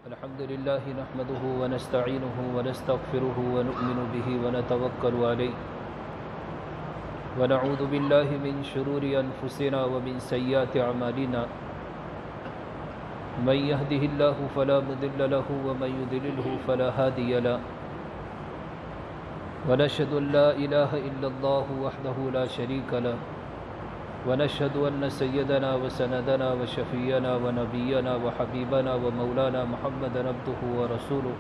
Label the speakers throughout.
Speaker 1: الحمد لله نحمده ونستعينه ونستغفره ونؤمن به ونتوكل عليه ونعوذ بالله من شرور أنفسنا ومن سيئات أعمالنا من يهده الله فلا مضل له ومن يضلله فلا هادي له ونشهد أن لا إله إلا الله وحده لا شريك له ونشهد أن سيدنا وسندنا وشفينا ونبينا وحبيبنا ومولانا محمد عبده ورسوله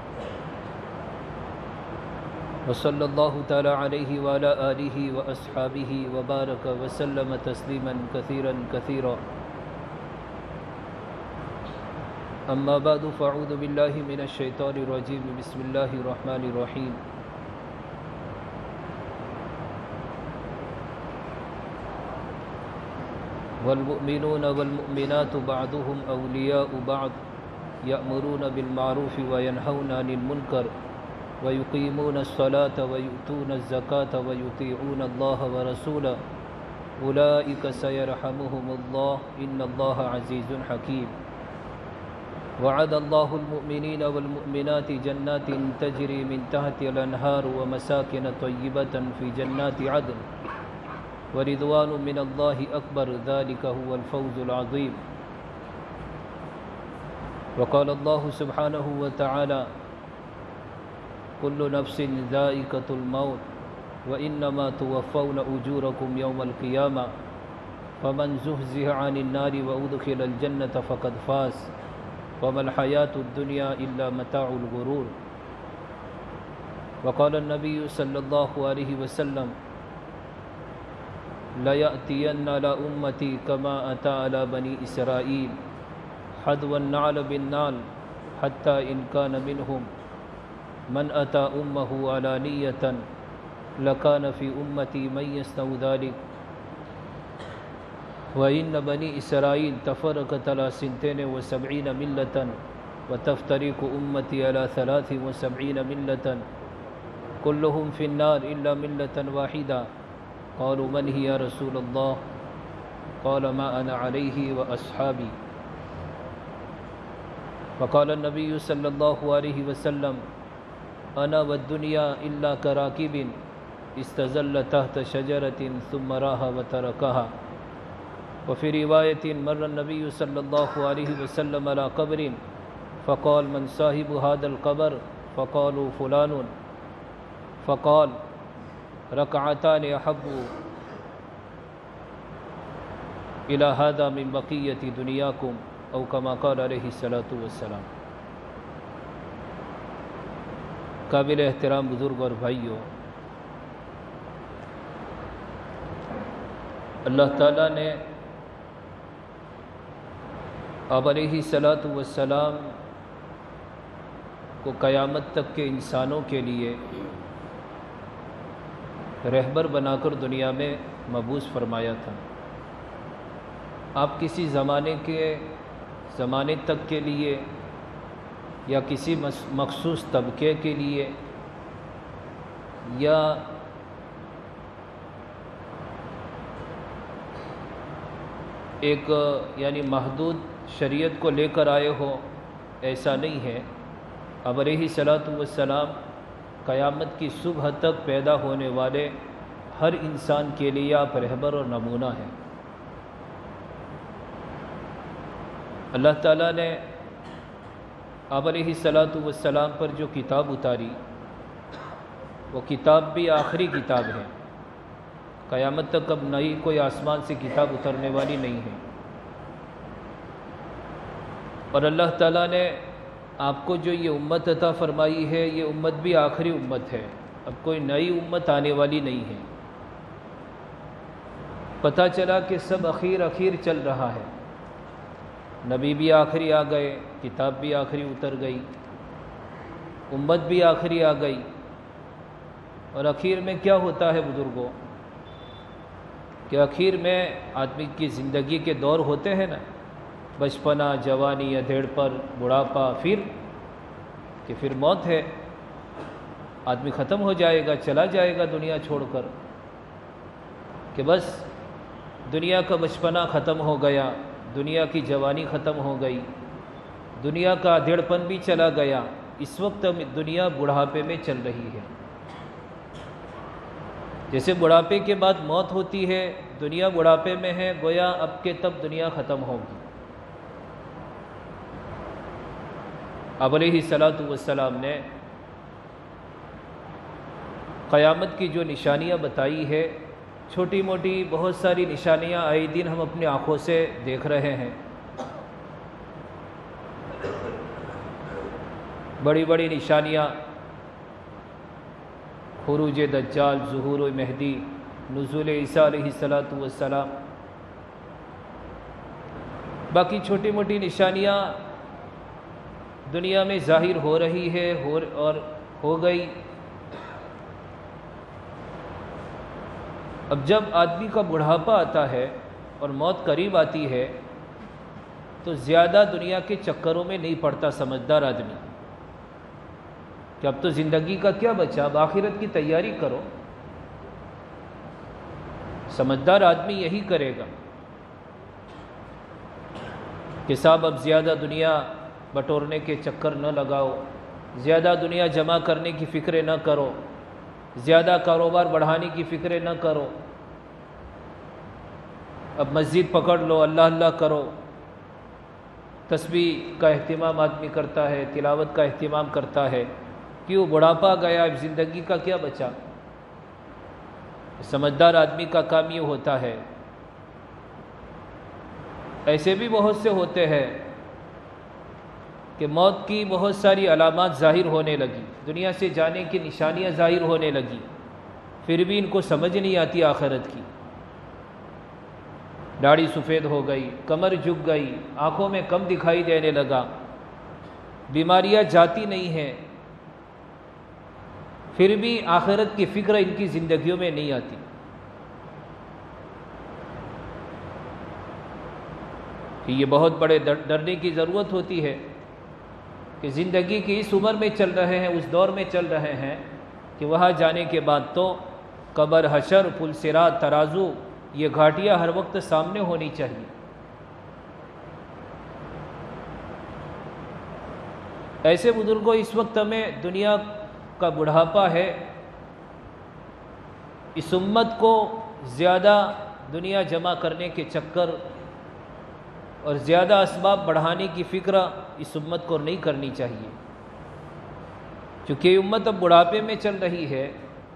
Speaker 1: وصلى الله تعالى عليه وعلى آله وأصحابه وبارك وسلم تسليما كثيرا كثيرا أما بعد فأعوذ بالله من الشيطان الرجيم بسم الله الرحمن الرحيم والمؤمنون والمؤمنات بعضهم أولياء بعض يأمرون بالمعروف وينهون عن المنكر ويقيمون الصلاة ويؤتون الزكاة ويطيعون الله ورسوله أولئك سيرحمهم الله إن الله عزيز حكيم وعد الله المؤمنين والمؤمنات جنات تجري من تحتها الأنهار ومساكن طيبة في جنات عدن ورضوان من الله أكبر ذلك هو الفوز العظيم وقال الله سبحانه وتعالى كل نفس ذائقة الموت وإنما توفون أجوركم يوم القيامة فمن زحزح عن النار وأدخل الجنة فقد فاز وما الحياة الدنيا إلا متاع الغرور وقال النبي صلى الله عليه وسلم لَيَأْتِيَنَّ عَلَى أُمَّتِي كَمَا أَتَى عَلَى بَنِي إِسْرَائِيلَ حَذْوَ النَّعْلِ بِالنَّعْلِ حَتَّى إِنْ كَانَ مِنْهُمْ مَنْ أَتَى أُمَّهُ عَلَانِيَّةً لَكَانَ فِي أُمَّتِي مَنْ يَصْنَعُ ذَلِكَ وَإِنَّ بَنِي إِسْرَائِيلَ تَفَرَّقَتْ عَلَى 72 مِلَّةً وَتَفْتَرِقُ أُمَّتِي عَلَى 73 مِلَّةً كُلُّهُمْ فِي النَّارِ إِلَّا مِلَّةً وَاحِدَةً قالوا من هي يا رسول الله قال ما أنا عليه وأصحابي فقال النبي صلى الله عليه وسلم أنا والدنيا إلا كراكب استظل تحت شجرة ثم راها وتركها وفي رواية مر النبي صلى الله عليه وسلم على قبر فقال من صاحب هذا القبر فقالوا فلان فقال ركعتان أحب إلى هذا من بقية دنياكم أو كما قال عليه الصلاة والسلام قابل احترام بزرگ اور بھائیوں، اللہ تعالیٰ نے آپ علیہ الصلاۃ والسلام کو قیامت تک کے انسانوں کے لیے رہبر بنا کر دنیا میں مبعوث فرمایا تھا۔ آپ کسی زمانے تک کے لیے یا کسی مخصوص طبقے کے لیے یا ایک محدود شریعت کو لے کر آئے ہو، ایسا نہیں ہے۔ اب علیہ الصلاۃ والسلام قیامت کی صبح تک پیدا ہونے والے ہر انسان کے لیے آپ رہبر اور نمونہ ہیں۔ اللہ تعالیٰ نے آپ علیہ الصلاۃ والسلام پر جو کتاب اتاری، وہ کتاب بھی آخری کتاب ہے۔ قیامت تک اب نئی کوئی آسمان سے کتاب اترنے والی نہیں ہے، اور اللہ تعالیٰ نے آپ کو جو یہ امت عطا فرمائی ہے، یہ امت بھی آخری امت ہے، اب کوئی نئی امت آنے والی نہیں ہے۔ پتہ چلا کہ سب اخیر چل رہا ہے، نبی بھی آخری آ گئے، کتاب بھی آخری اتر گئی، امت بھی آخری آ گئی، اور اخیر میں کیا ہوتا ہے بزرگوں کہ اخیر میں آدمی کی زندگی کے دور ہوتے ہیں نا، بچپنا، جوانی، ادھیڑ پر، بڑھاپا، پھر موت ہے، آدمی ختم ہو جائے گا، چلا جائے گا دنیا چھوڑ کر، کہ بس دنیا کا بچپنا ختم ہو گیا، دنیا کی جوانی ختم ہو گئی، دنیا کا ادھیڑپن بھی چلا گیا، اس وقت دنیا بڑھاپے میں چل رہی ہے۔ جیسے بڑھاپے کے بعد موت ہوتی ہے، دنیا بڑھاپے میں ہے، گویا اب کے تب دنیا ختم ہوگی۔ اب علیہ السلام نے قیامت کی جو نشانیاں بتائی ہے، چھوٹی موٹی بہت ساری نشانیاں آئے دن ہم اپنی آنکھوں سے دیکھ رہے ہیں۔ بڑی بڑی نشانیاں، خروج دجال، ظہور مہدی، نزول عیسیٰ علیہ السلام، باقی چھوٹی موٹی نشانیاں دنیا میں ظاہر ہو رہی ہے اور ہو گئی۔ اب جب آدمی کا بڑھاپا آتا ہے اور موت قریب آتی ہے تو زیادہ دنیا کے چکروں میں نہیں پڑتا سمجھدار آدمی کہ اب تو زندگی کا کیا بچا، اب آخرت کی تیاری کرو۔ سمجھدار آدمی یہی کرے گا کہ صاحب اب زیادہ دنیا بٹورنے کے چکر نہ لگاؤ، زیادہ دنیا جمع کرنے کی فکریں نہ کرو، زیادہ کاروبار بڑھانے کی فکریں نہ کرو، اب مسجد پکڑ لو، اللہ اللہ کرو۔ تسبیح کا اہتمام آدمی کرتا ہے، تلاوت کا اہتمام کرتا ہے، کیوں بڑھاپا گیا، اب زندگی کا کیا بچا۔ سمجھدار آدمی کا کام یہ ہوتا ہے۔ ایسے بھی بہت سے ہوتے ہیں کہ موت کی بہت ساری علامات ظاہر ہونے لگی، دنیا سے جانے کی نشانیاں ظاہر ہونے لگی، پھر بھی ان کو سمجھ نہیں آتی آخرت کی۔ داڑھی سفید ہو گئی، کمر جھک گئی، آنکھوں میں کم دکھائی دینے لگا، بیماریاں جاتی نہیں ہیں، پھر بھی آخرت کی فکر ان کی زندگیوں میں نہیں آتی۔ کہ یہ بہت بڑے ڈرنے کی ضرورت ہوتی ہے کہ زندگی کی اس عمر میں چل رہے ہیں، اس دور میں چل رہے ہیں کہ وہاں جانے کے بعد تو قبر، حشر، پل صراط، ترازو، یہ گھاٹیاں ہر وقت سامنے ہونی چاہیے۔ ایسے بزرگوں، اس وقت میں دنیا کا بڑھاپا ہے، اس امت کو زیادہ دنیا جمع کرنے کے چکر اور زیادہ اسباب بڑھانے کی فکر اس امت کو نہیں کرنی چاہیے، چونکہ یہ امت اب بڑھاپے میں چل رہی ہے۔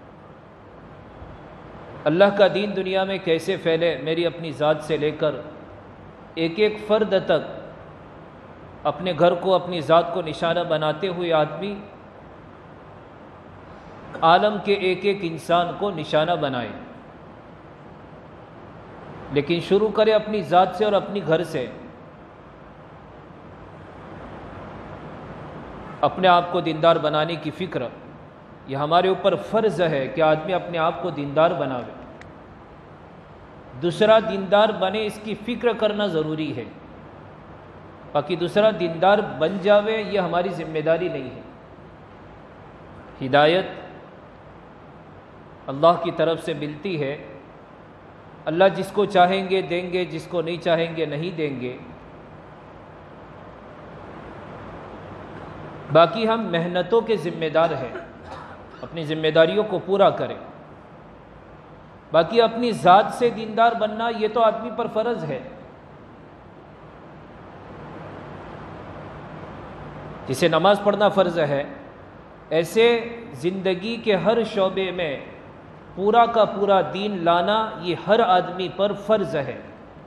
Speaker 1: اللہ کا دین دنیا میں کیسے پھیلے، میری اپنی ذات سے لے کر ایک ایک فرد تک اپنے گھر کو، اپنی ذات کو نشانہ بناتے ہوئے آدمی عالم کے ایک ایک انسان کو نشانہ بنائے، لیکن شروع کرے اپنی ذات سے اور اپنی گھر سے۔ اپنے آپ کو دیندار بنانے کی فکر، یہ ہمارے اوپر فرض ہے کہ آدمی اپنے آپ کو دیندار بناوے، دوسرا دیندار بنے اس کی فکر کرنا ضروری ہے، باقی دوسرا دیندار بن جاوے یہ ہماری ذمہ داری نہیں ہے۔ ہدایت اللہ کی طرف سے ملتی ہے، اللہ جس کو چاہیں گے دیں گے، جس کو نہیں چاہیں گے نہیں دیں گے، باقی ہم محنتوں کے ذمہ دار ہیں، اپنی ذمہ داریوں کو پورا کریں۔ باقی اپنی ذات سے دیندار بننا یہ تو آدمی پر فرض ہے۔ جسے نماز پڑھنا فرض ہے، ایسے زندگی کے ہر شعبے میں پورا کا پورا دین لانا یہ ہر آدمی پر فرض ہے،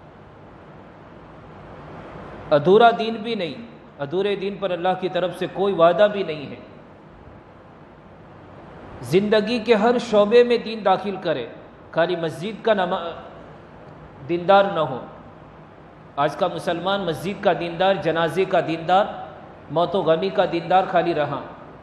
Speaker 1: ادھورا دین بھی نہیں، ادھورے دین پر اللہ کی طرف سے کوئی وعدہ بھی نہیں ہے۔ زندگی کے ہر شعبے میں دین داخل کرے، خالی مسجد کا دیندار نہ ہو۔ آج کا مسلمان مسجد کا دیندار، جنازے کا دیندار، موت و غمی کا دیندار خالی رہا۔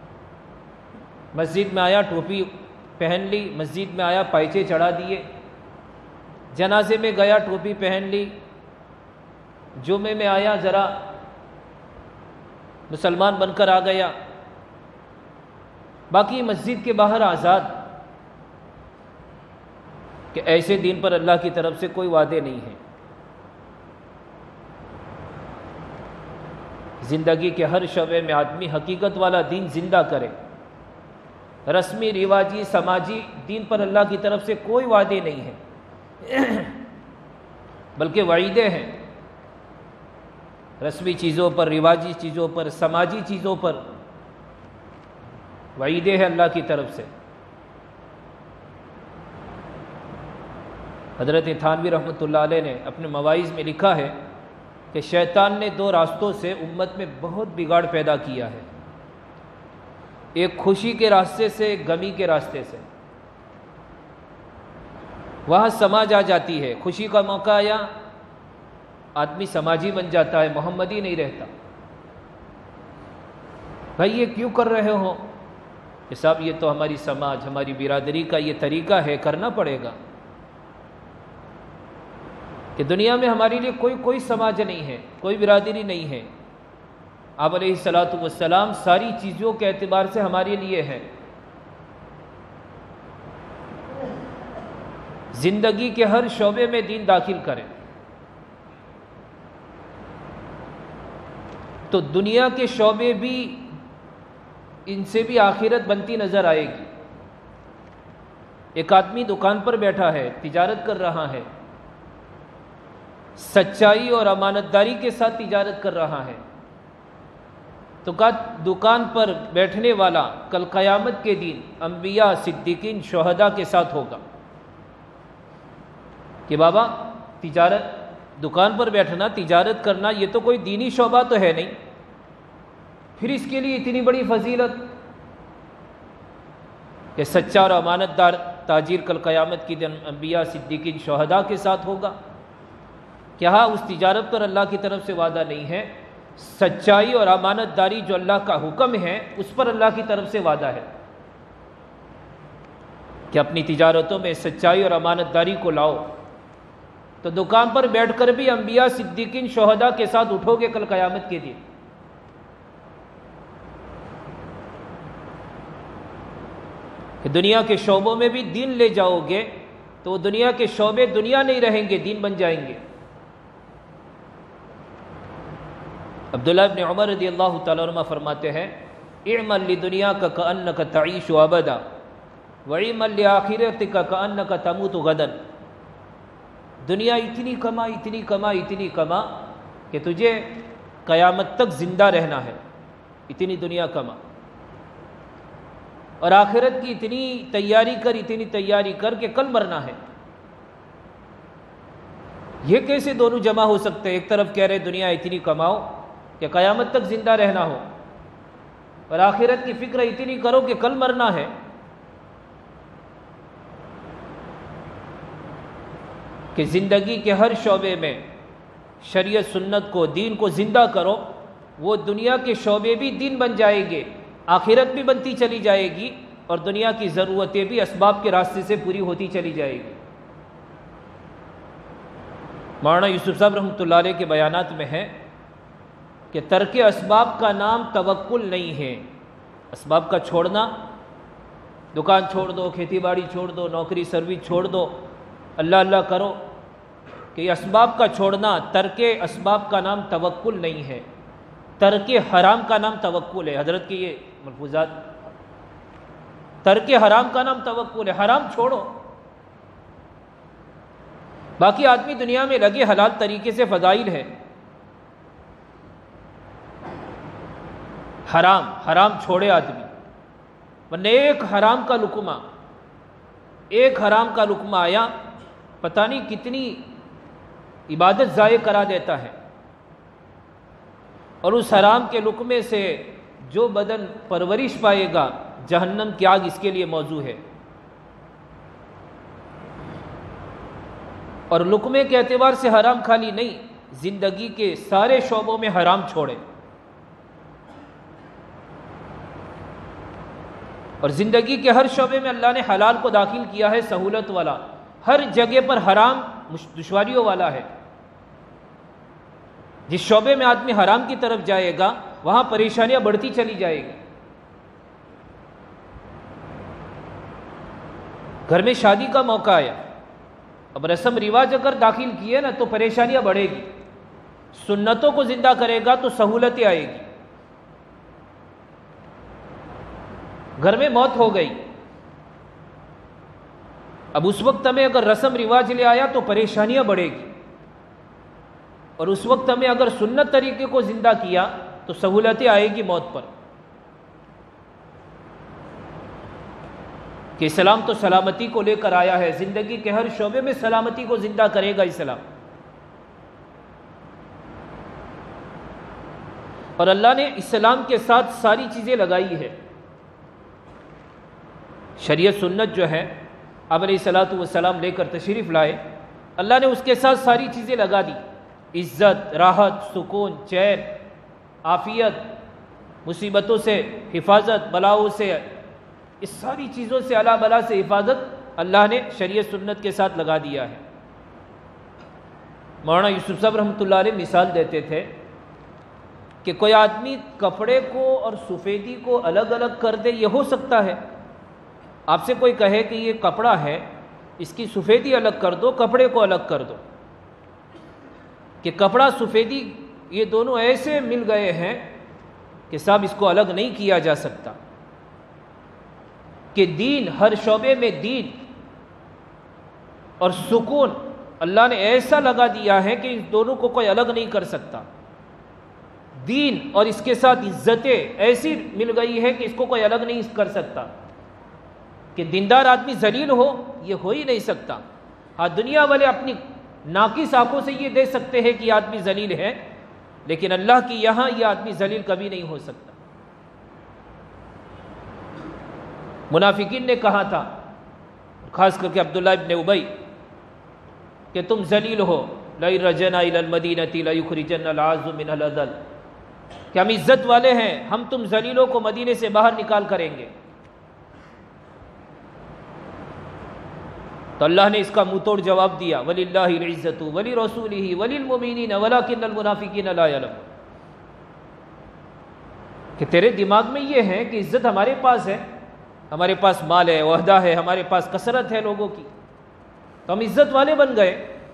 Speaker 1: مسجد میں آیا ٹوپی پہن لی، مسجد میں آیا پائچے چڑھا دیے، جنازے میں گیا ٹوپی پہن لی، جمعے میں آیا ذرا مسلمان بن کر آ گیا، باقی مسجد کے باہر آزاد۔ کہ ایسے دین پر اللہ کی طرف سے کوئی وعدے نہیں ہیں۔ زندگی کے ہر شعبے میں آدمی حقیقت والا دین زندہ کرے۔ رسمی رواجی سماجی دین پر اللہ کی طرف سے کوئی وعدے نہیں ہیں، بلکہ وعیدیں ہیں۔ رسمی چیزوں پر، رواجی چیزوں پر، سماجی چیزوں پر وعیدیں ہیں اللہ کی طرف سے۔ حضرت تھانوی رحمۃ اللہ علیہ نے اپنے مواعظ میں لکھا ہے کہ شیطان نے دو راستوں سے امت میں بہت بگاڑ پیدا کیا ہے، ایک خوشی کے راستے سے، ایک غمی کے راستے سے۔ وہاں سماج آ جاتی ہے، خوشی کا موقع آیا، آدمی سماجی بن جاتا ہے، محمدی نہیں رہتا۔ بھائی یہ کیوں کر رہے ہو؟ کہ صاحب یہ تو ہماری سماج، ہماری برادری کا یہ طریقہ ہے، کرنا پڑے گا۔ کہ دنیا میں ہمارے لیے کوئی سماج نہیں ہے، کوئی برادری نہیں ہے۔ آپ علیہ الصلاۃ والسلام ساری چیزوں کے اعتبار سے ہمارے لیے ہے۔ زندگی کے ہر شعبے میں دین داخل کریں تو دنیا کے شعبے بھی، ان سے بھی آخرت بنتی نظر آئے گی۔ ایک آدمی دکان پر بیٹھا ہے، تجارت کر رہا ہے، سچائی اور امانتداری کے ساتھ تجارت کر رہا ہے، تو دکان پر بیٹھنے والا کل قیامت کے دن انبیاء، صدیقین، شہداء کے ساتھ ہوگا کہ بابا تجارت، دکان پر بیٹھنا، تجارت کرنا، یہ تو کوئی دینی شعبہ تو ہے نہیں، پھر اس کے لیے اتنی بڑی فضیلت کہ سچا اور امانت دار تاجر کل قیامت کی دن انبیاء، صدیقین، شہداء کے ساتھ ہوگا۔ کیا اس تجارت پر اللہ کی طرف سے وعدہ نہیں ہے؟ سچائی اور امانت داری جو اللہ کا حکم ہے، اس پر اللہ کی طرف سے وعدہ ہے کہ اپنی تجارتوں میں سچائی اور امانت داری کو لاؤ، تو دکان پر بیٹھ کر بھی انبیاء، صدیقین، شہداء کے ساتھ اٹھو گے کل قیامت کے دن۔ کہ دنیا کے شعبوں میں بھی دین لے جاؤ گے تو وہ دنیا کے شعبے دنیا نہیں رہیں گے، دین بن جائیں گے۔ عبداللہ ابن عمر رضی اللہ تعالیٰ عنہ فرماتے ہیں، اعمل لدنیاک کأنک تعیش ابدا واعمل لآخرتک کأنک تموت غدا۔ دنیا اتنی کما، اتنی کما، اتنی کما کہ تجھے قیامت تک زندہ رہنا ہے، اتنی دنیا کما، اور آخرت کی اتنی تیاری کر، اتنی تیاری کر کہ کل مرنا ہے۔ یہ کیسے دونوں جمع ہو سکتے ہیں؟ ایک طرف کہہ رہے دنیا اتنی کماؤ کہ قیامت تک زندہ رہنا ہو، اور آخرت کی فکر اتنی کرو کہ کل مرنا ہے۔ کہ زندگی کے ہر شعبے میں شریعت سنت کو، دین کو زندہ کرو، وہ دنیا کے شعبے بھی دین بن جائیں گے، آخرت بھی بنتی چلی جائے گی، اور دنیا کی ضرورتیں بھی اسباب کے راستے سے پوری ہوتی چلی جائے گی۔ مولانا یوسف صاحب رحمۃ اللہ علیہ کے بیانات میں ہے کہ ترک اسباب کا نام توکل نہیں ہے۔ اسباب کا چھوڑنا، دکان چھوڑ دو، کھیتی باڑی چھوڑ دو، نوکری سروس چھوڑ دو، اللہ اللہ کرو، کہ یہ اسباب کا چھوڑنا، ترک اسباب کا نام توکل نہیں ہے، ترک حرام کا نام توکل ہے۔ حضرت کے یہ ملفوظات، ترک حرام کا نام توکل ہے، حرام چھوڑو۔ باقی آدمی دنیا میں لگے حلال طریقے سے فضائل ہے، حرام چھوڑے آدمی، ورنہ ایک حرام کا لقمہ آیا، پتہ نہیں کتنی عبادت ضائع کرا دیتا ہے، اور اس حرام کے لقمے سے جو بدن پرورش پائے گا، جہنم کی آگ اس کے لیے موضوع ہے۔ اور لقمے کے اعتبار سے حرام خالی نہیں، زندگی کے سارے شعبوں میں حرام چھوڑے، اور زندگی کے ہر شعبے میں اللہ نے حلال کو داخل کیا ہے، سہولت والا۔ ہر جگہ پر حرام دشواریوں والا ہے۔ جس شعبے میں آدمی حرام کی طرف جائے گا، وہاں پریشانیاں بڑھتی چلی جائے گی۔ گھر میں شادی کا موقع آیا، اب رسم رواج اگر داخل کیے نا تو پریشانیاں بڑھے گی۔ سنتوں کو زندہ کرے گا تو سہولتیں آئے گی. گھر میں موت ہو گئی، اب اس وقت ہمیں اگر رسم رواج لے آیا تو پریشانیاں بڑھے گی، اور اس وقت ہمیں اگر سنت طریقے کو زندہ کیا تو سہولتیں آئے گی موت پر. کہ اسلام تو سلامتی کو لے کر آیا ہے، زندگی کے ہر شعبے میں سلامتی کو زندہ کرے گا اسلام. اور اللہ نے اسلام کے ساتھ ساری چیزیں لگائی ہے. شریعت سنت جو ہے آپ علیہ الصلوۃ والسلام لے کر تشریف لائے، اللہ نے اس کے ساتھ ساری چیزیں لگا دی. عزت، راحت، سکون، چین، عافیت، مصیبتوں سے حفاظت، بلاؤں سے، اس ساری چیزوں سے، اللہ بلا سے حفاظت اللہ نے شریعت سنت کے ساتھ لگا دیا ہے. مولانا یوسف صاحب رحمۃ اللہ علیہ مثال دیتے تھے کہ کوئی آدمی کپڑے کو اور سفیدی کو الگ الگ کر دے، یہ ہو سکتا ہے. آپ سے کوئی کہے کہ یہ کپڑا ہے، اس کی سفیدی الگ کر دو، کپڑے کو الگ کر دو، کہ کپڑا سفیدی یہ دونوں ایسے مل گئے ہیں کہ صاحب اس کو الگ نہیں کیا جا سکتا. کہ دین، ہر شعبے میں دین اور سکون اللہ نے ایسا لگا دیا ہے کہ اس دونوں کو کوئی الگ نہیں کر سکتا. دین اور اس کے ساتھ عزتیں ایسی مل گئی ہے کہ اس کو کوئی الگ نہیں کر سکتا. کہ دیندار آدمی ذلیل ہو، یہ ہو ہی نہیں سکتا. ہاں دنیا والے اپنی ناقص آنکھوں سے یہ دیکھ سکتے ہیں کہ یہ آدمی ذلیل ہے، لیکن اللہ کی یہاں یہ آدمی ذلیل کبھی نہیں ہو سکتا. منافقین نے کہا تھا، خاص کر کے عبداللہ ابن ابی، کہ تم ذلیل ہو. لئن رجعنا الی المدینۃ لیخرجن العز منها الاذل، کہ ہم عزت والے ہیں، ہم تم ذلیلوں کو مدینے سے باہر نکال کریں گے. تو اللہ نے اس کا منہ توڑ جواب دیا، وَلِلَّهِ الْعِزَّةُ وَلِرَسُولِهِ وَلِلْمُؤْمِنِينَ وَلَكِنَّ الْمُنَافِقِينَ لَا يَعْلَمُونَ. کہ تیرے دماغ میں یہ ہے کہ عزت ہمارے پاس ہے، ہمارے پاس مال ہے، عہدہ ہے، ہمارے پاس کثرت ہے لوگوں کی، تو ہم عزت والے بن گئے.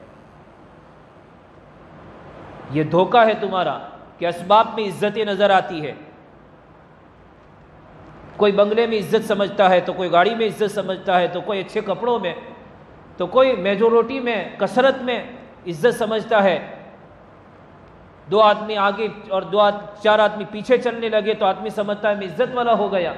Speaker 1: یہ دھوکہ ہے تمہارا کہ اسباب میں عزتیں نظر آتی ہے. کوئی بنگلے میں عزت سمجھتا ہے، تو کوئی گاڑی میں عزت سمجھتا ہے، تو کوئی اچھے کپڑوں میں، تو کوئی میجورٹی میں، کثرت میں عزت سمجھتا ہے. دو آدمی آگے اور چار آدمی پیچھے چلنے لگے تو آدمی سمجھتا ہے میں عزت والا ہو گیا.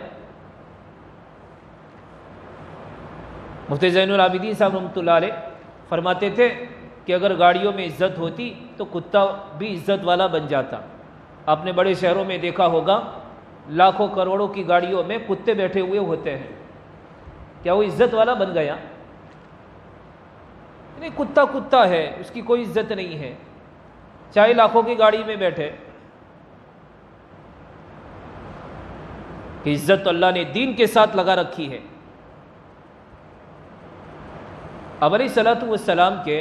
Speaker 1: مفتی زین العابدین صاحب رحمۃ اللہ علیہ فرماتے تھے کہ اگر گاڑیوں میں عزت ہوتی تو کتا بھی عزت والا بن جاتا. آپ نے بڑے شہروں میں دیکھا ہوگا، لاکھوں کروڑوں کی گاڑیوں میں کتے بیٹھے ہوئے ہوتے ہیں. کیا وہ عزت والا بن گیا؟ نہیں، کتا کتا ہے، اس کی کوئی عزت نہیں ہے، چاہے لاکھوں کی گاڑی میں بیٹھے. کہ عزت تو اللہ نے دین کے ساتھ لگا رکھی ہے. اب علیہ الصلوۃ والسلام کے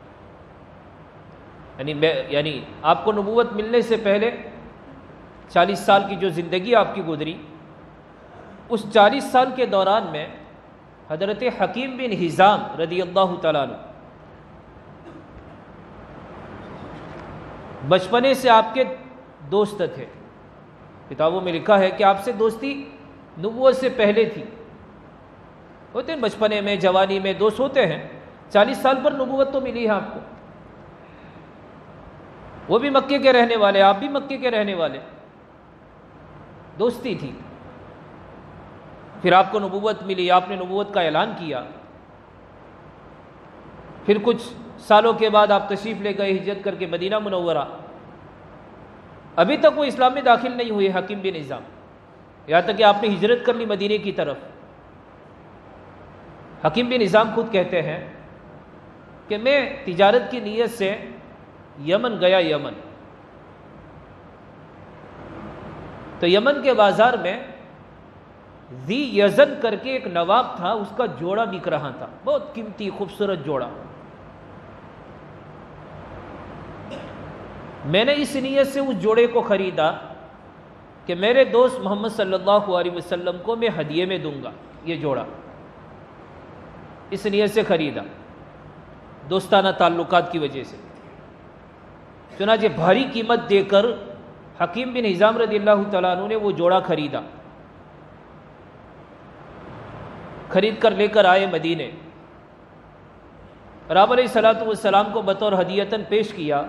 Speaker 1: یعنی آپ کو نبوت ملنے سے پہلے 40 سال کی جو زندگی آپ کی گزری، اس 40 سال کے دوران میں حضرت حکیم بن حزام رضی اللہ تعالیٰ عنہ بچپنے سے آپ کے دوست تھے. کتابوں میں لکھا ہے کہ آپ سے دوستی نبوت سے پہلے تھی. ہوتے ہیں بچپنے میں، جوانی میں دوست ہوتے ہیں. 40 سال پر نبوت تو ملی ہے آپ کو. وہ بھی مکے کے رہنے والے، آپ بھی مکے کے رہنے والے، دوستی تھی. پھر آپ کو نبوت ملی، آپ نے نبوت کا اعلان کیا. پھر کچھ سالوں کے بعد آپ تشریف لے گئے ہجرت کر کے مدینہ منورہ. ابھی تک وہ اسلام میں داخل نہیں ہوئے حکیم بن حزام، یہاں تک کہ آپ نے ہجرت کر لی مدینے کی طرف. حکیم بن حزام خود کہتے ہیں کہ میں تجارت کی نیت سے یمن گیا. یمن تو یمن کے بازار میں ذی یزن کر کے ایک نواب تھا، اس کا جوڑا بک رہا تھا، بہت قیمتی خوبصورت جوڑا. میں نے اس نیت سے اس جوڑے کو خریدا کہ میرے دوست محمد صلی اللہ علیہ وسلم کو میں ہدیے میں دوں گا یہ جوڑا. اس نیت سے خریدا، دوستانہ تعلقات کی وجہ سے. چنانچہ بھاری قیمت دے کر حکیم بن حزام رضی اللہ تعالیٰ عنہ نے وہ جوڑا خریدا، خرید کر لے کر آئے مدینے، اور آپ علیہ الصلوۃ والسلام کو بطور ہدیتاً پیش کیا،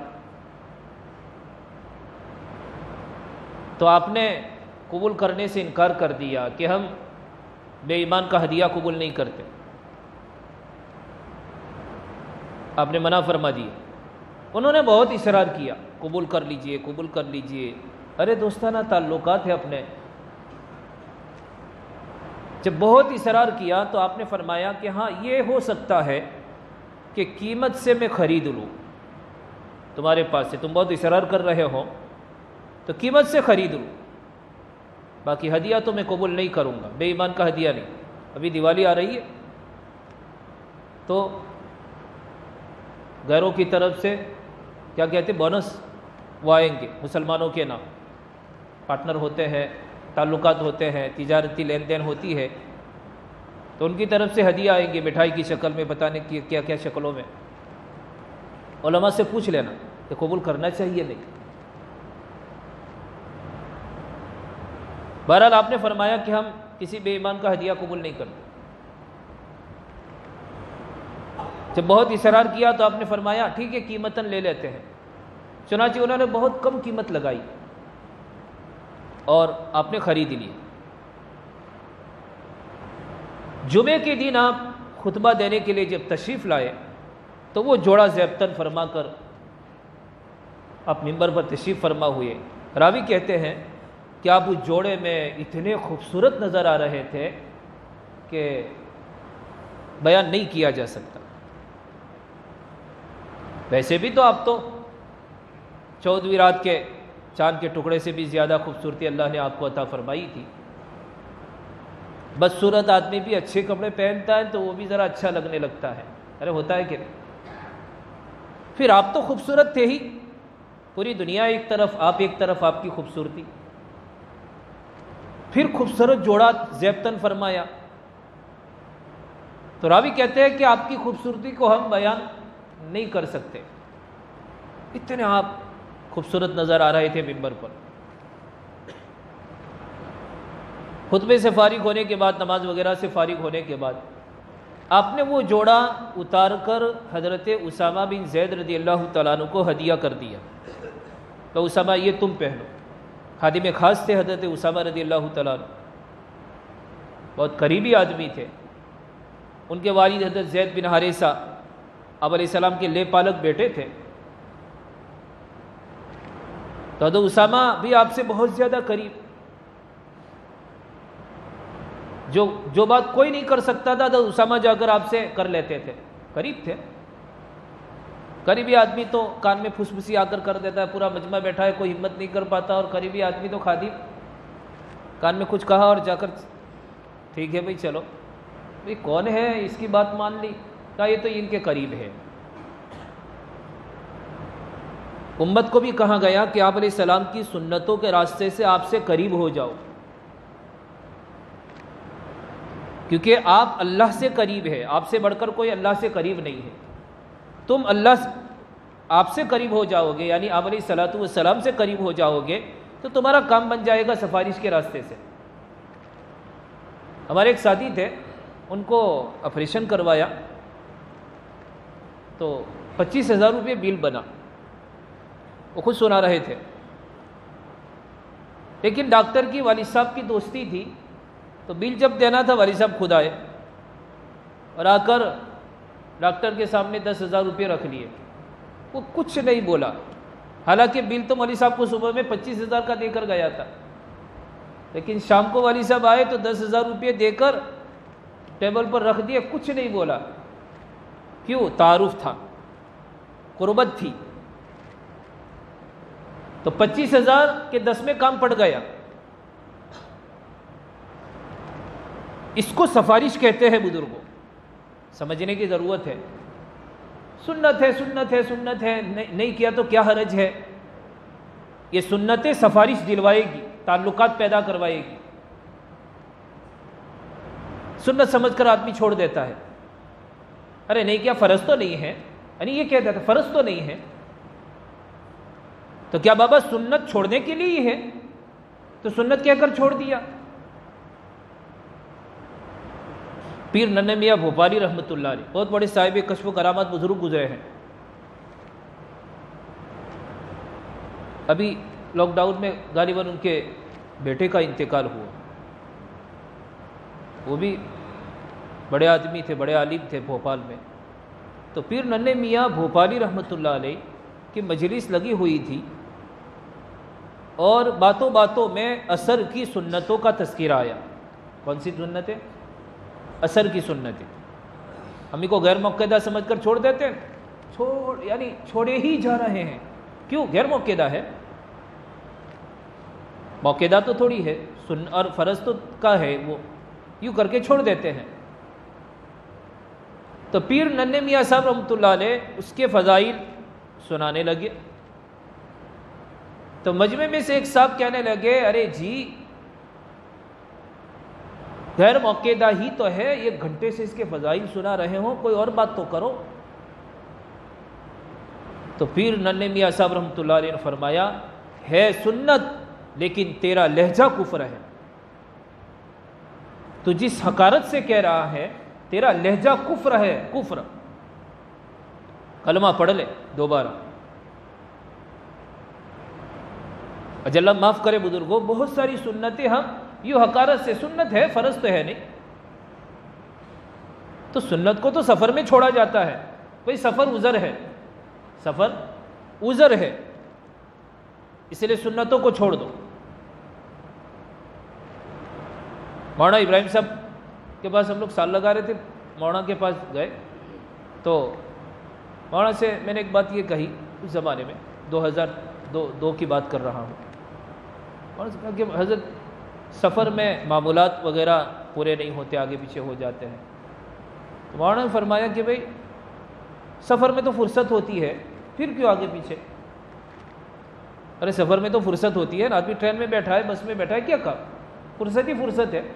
Speaker 1: تو آپ نے قبول کرنے سے انکار کر دیا کہ ہم بے ایمان کا ہدیہ قبول نہیں کرتے، آپ نے منع فرما دیا۔ انہوں نے بہت اصرار کیا، قبول کر لیجئے، قبول کر لیجئے۔ ارے دوستانہ تعلقات ہے اپنے۔ جب بہت اصرار کیا تو آپ نے فرمایا کہ ہاں یہ ہو سکتا ہے کہ قیمت سے میں خرید لوں تمہارے پاس سے، تم بہت اصرار کر رہے ہو تو قیمت سے خرید لوں، باقی ہدیہ تو میں قبول نہیں کروں گا، بے ایمان کا ہدیہ نہیں۔ ابھی دیوالی آ رہی ہے تو غیروں کی طرف سے کیا کہتے ہیں، بونس وہ آئیں گے، مسلمانوں کے نام پارٹنر ہوتے ہیں، تعلقات ہوتے ہیں، تجارتی لین دین ہوتی ہے، تو ان کی طرف سے ہدیہ آئیں گے مٹھائی کی شکل میں، بتانے کی کیا کیا شکلوں میں۔ علماء سے پوچھ لینا کہ قبول کرنا چاہیے نہیں۔ بہرحال آپ نے فرمایا کہ ہم کسی بے ایمان کا ہدیہ قبول نہیں کرتے۔ جب بہت اصرار کیا تو آپ نے فرمایا ٹھیک ہے قیمتاً لے لیتے ہیں۔ چنانچہ انہوں نے بہت کم قیمت لگائی اور آپ نے خرید لی۔ جمعے کے دن آپ خطبہ دینے کے لیے جب تشریف لائے تو وہ جوڑا زیبتن فرما کر آپ ممبر پر تشریف فرما ہوئے۔ راوی کہتے ہیں کہ آپ اس جوڑے میں اتنے خوبصورت نظر آ رہے تھے کہ بیان نہیں کیا جا سکتا۔ ویسے بھی تو آپ تو 14ویں رات کے چاند کے ٹکڑے سے بھی زیادہ خوبصورتی اللہ نے آپ کو عطا فرمائی تھی۔ بدصورت آدمی بھی اچھے کپڑے پہنتا ہے تو وہ بھی ذرا اچھا لگنے لگتا ہے، ارے ہوتا ہے کہ نہیں؟ پھر آپ تو خوبصورت تھے ہی، پوری دنیا ایک طرف، آپ ایک طرف، آپ کی خوبصورتی، پھر خوبصورت جوڑا زیبتن فرمایا۔ تو راوی کہتے ہیں کہ آپ کی خوبصورتی کو ہم بیان نہیں کر سکتے، اتنے آپ خوبصورت نظر آ رہے تھے ممبر پر۔ خطبے سے فارغ ہونے کے بعد، نماز وغیرہ سے فارغ ہونے کے بعد، آپ نے وہ جوڑا اتار کر حضرت اسامہ بن زید رضی اللہ تعالیٰ عنہ کو ہدیہ کر دیا کہ اسامہ یہ تم پہنو۔ خادم خاص تھے حضرت اسامہ رضی اللہ تعالیٰ عنہ، بہت قریبی آدمی تھے۔ ان کے والد حضرت زید بن حارثہ آپ علیہ السلام کے لے پالک بیٹے تھے، تو حضرت اسامہ بھی آپ سے بہت زیادہ قریب، جو بات کوئی نہیں کر سکتا تھا حضرت اسامہ جا کر آپ سے کر لیتے تھے، قریب تھے۔ قریبی آدمی تو کان میں پھسپھسی آ کر دیتا ہے، پورا مجمع بیٹھا ہے کوئی ہمت نہیں کر پاتا، اور قریبی آدمی تو خادم کان میں کچھ کہا اور جا کر ٹھیک ہے بھائی چلو، بھائی کون ہے اس کی بات مان لی، کہا یہ تو ان کے قریب ہے۔ امت کو بھی کہا گیا کہ آپ علیہ السلام کی سنتوں کے راستے سے آپ سے قریب ہو جاؤ، کیونکہ آپ اللہ سے قریب ہے، آپ سے بڑھ کر کوئی اللہ سے قریب نہیں ہے۔ تم آپ سے قریب ہو جاؤ گے، یعنی آپ علیہ الصلوۃ والسلام سے قریب ہو جاؤ گے تو تمہارا کام بن جائے گا سفارش کے راستے سے۔ ہمارے ایک ساتھی تھے، ان کو آپریشن کروایا تو 25,000 روپے بل بنا، وہ خود سنا رہے تھے، لیکن ڈاکٹر کی والد صاحب کی دوستی تھی، تو بل جب دینا تھا والد صاحب خود آئے اور آ کر ڈاکٹر کے سامنے 10,000 روپے رکھ لیے۔ وہ کچھ نہیں بولا، حالانکہ بل تو والد صاحب کو صبح میں 25,000 کا دے کر گیا تھا، لیکن شام کو والد صاحب آئے تو 10,000 روپے دے کر ٹیبل پر رکھ دیے، کچھ نہیں بولا۔ کیوں؟ تعارف تھا، قربت تھی، تو 25,000 کے 10 میں کام پڑ گیا۔ اس کو سفارش کہتے ہیں بزرگوں، سمجھنے کی ضرورت ہے۔ سنت ہے، سنت ہے، سنت ہے، نہیں کیا تو کیا حرج ہے؟ یہ سنتیں سفارش دلوائے گی، تعلقات پیدا کروائے گی۔ سنت سمجھ کر آدمی چھوڑ دیتا ہے، ارے نہیں کیا فرض تو نہیں ہے، یعنی یہ کہہ دیتا فرض تو نہیں ہے، تو کیا بابا سنت چھوڑنے کے لیے ہی ہے؟ تو سنت کہہ کر چھوڑ دیا۔ پیر ننھے میاں بھوپالی رحمۃ اللہ علیہ بہت بڑے صاحب کشف و کرامات بزرگ گزرے ہیں۔ ابھی لاک ڈاؤن میں غالباً ان کے بیٹے کا انتقال ہوا۔ وہ بھی بڑے آدمی تھے، بڑے عالم تھے بھوپال میں۔ تو پیر ننھے میاں بھوپالی رحمۃ اللہ علیہ کی مجلس لگی ہوئی تھی، اور باتوں باتوں میں عصر کی سنتوں کا تذکرہ آیا۔ کون سی سنتیں؟ عصر کی سنتیں۔ ہم کو غیر موقعہ سمجھ کر چھوڑ دیتے ہیں، یعنی چھوڑے ہی جا رہے ہیں۔ کیوں؟ غیر موقعہ ہے، موقعہ تو تھوڑی ہے، اور فرض تو کا ہے، وہ یوں کر کے چھوڑ دیتے ہیں۔ تو پیر ننھے میاں صاحب رحمۃ اللہ علیہ اس کے فضائل سنانے لگے۔ تو مجمع میں سے ایک صاحب کہنے لگے، ارے جی غیر موقعہ ہی تو ہے، 1 گھنٹے سے اس کے فضائل سنا رہے ہوں، کوئی اور بات تو کرو۔ تو پیر ننھے میاں صاحب رحمۃ اللہ علیہ نے فرمایا، ہے سنت لیکن تیرا لہجہ کفر ہے۔ تو جس حقارت سے کہہ رہا ہے تیرا لہجہ کفر ہے، کفر۔ کلمہ پڑھ لے دوبارہ۔ اجل اللہ معاف کرے بزرگوں، بہت ساری سنتیں ہم یوں حقارت سے، سنت ہے فرض تو ہے نہیں، تو سنت کو تو سفر میں چھوڑا جاتا ہے۔ بھئی سفر عذر ہے، سفر عذر ہے، اس لیے سنتوں کو چھوڑ دو۔ مولانا ابراہیم صاحب کے پاس ہم لوگ سال لگا رہے تھے، مولانا کے پاس گئے تو مولانا سے میں نے ایک بات یہ کہی، اس زمانے میں 2002 کی بات کر رہا ہوں۔ مولانا سے کہا کہ حضرت سفر میں معمولات وغیرہ پورے نہیں ہوتے، آگے پیچھے ہو جاتے ہیں۔ تو مولانا نے فرمایا کہ بھئی سفر میں تو فرصت ہوتی ہے، پھر کیوں آگے پیچھے؟ ارے سفر میں تو فرصت ہوتی ہے، آدمی ٹرین میں بیٹھا ہے، بس میں بیٹھا ہے، کیا کہا؟ فرصت ہی فرصت ہے۔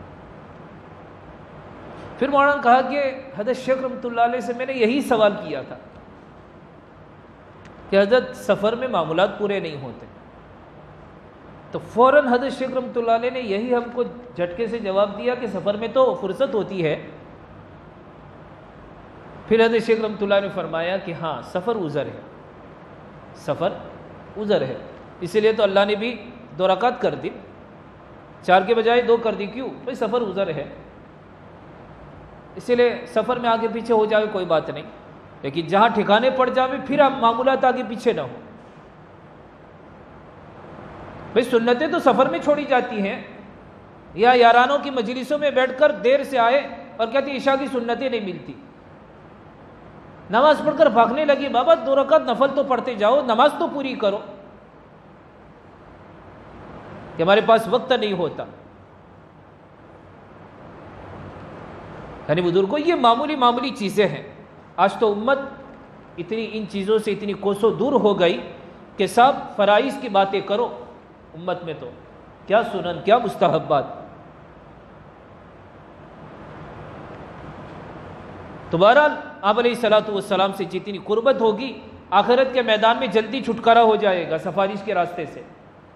Speaker 1: پھر مولانا نے کہا کہ حضرت شیخ رحمۃ اللہ علیہ سے میں نے یہی سوال کیا تھا کہ حضرت سفر میں معمولات پورے نہیں ہوتے، تو فوراً حضرت شیخ رحمۃ اللہ علیہ نے یہی ہم کو جھٹکے سے جواب دیا کہ سفر میں تو فرصت ہوتی ہے۔ پھر حضرت شیخ رحمۃ اللہ نے فرمایا کہ ہاں سفر عذر ہے، سفر عذر ہے، اسی لیے تو اللہ نے بھی 2 رکعت کر دی، 4 کے بجائے 2 کر دی۔ کیوں؟ بھائی سفر عذر ہے، اسی لیے سفر میں آگے پیچھے ہو جائے کوئی بات نہیں، لیکن جہاں ٹھکانے پڑ جائے پھر آپ معمولات آگے پیچھے نہ ہو۔ بھائی سنتیں تو سفر میں چھوڑی جاتی ہیں، یا یارانوں کی مجلسوں میں بیٹھ کر دیر سے آئے اور کہتے عشاء کی سنتیں نہیں ملتی، نماز پڑھ کر بھاگنے لگی، بابا 2 رکعت نفل تو پڑھتے جاؤ، نماز تو پوری کرو، کہ ہمارے پاس وقت نہیں ہوتا۔ یعنی بزرگوں یہ معمولی چیزیں ہیں۔ آج تو امت اتنی ان چیزوں سے اتنی کوسوں دور ہو گئی کہ سب فرائض کی باتیں کرو، امت میں تو کیا سنن، کیا مستحبات۔ تو بہرحال آپ علیہ الصلوۃ والسلام سے جتنی قربت ہوگی، آخرت کے میدان میں جلدی چھٹکارا ہو جائے گا سفارش کے راستے سے۔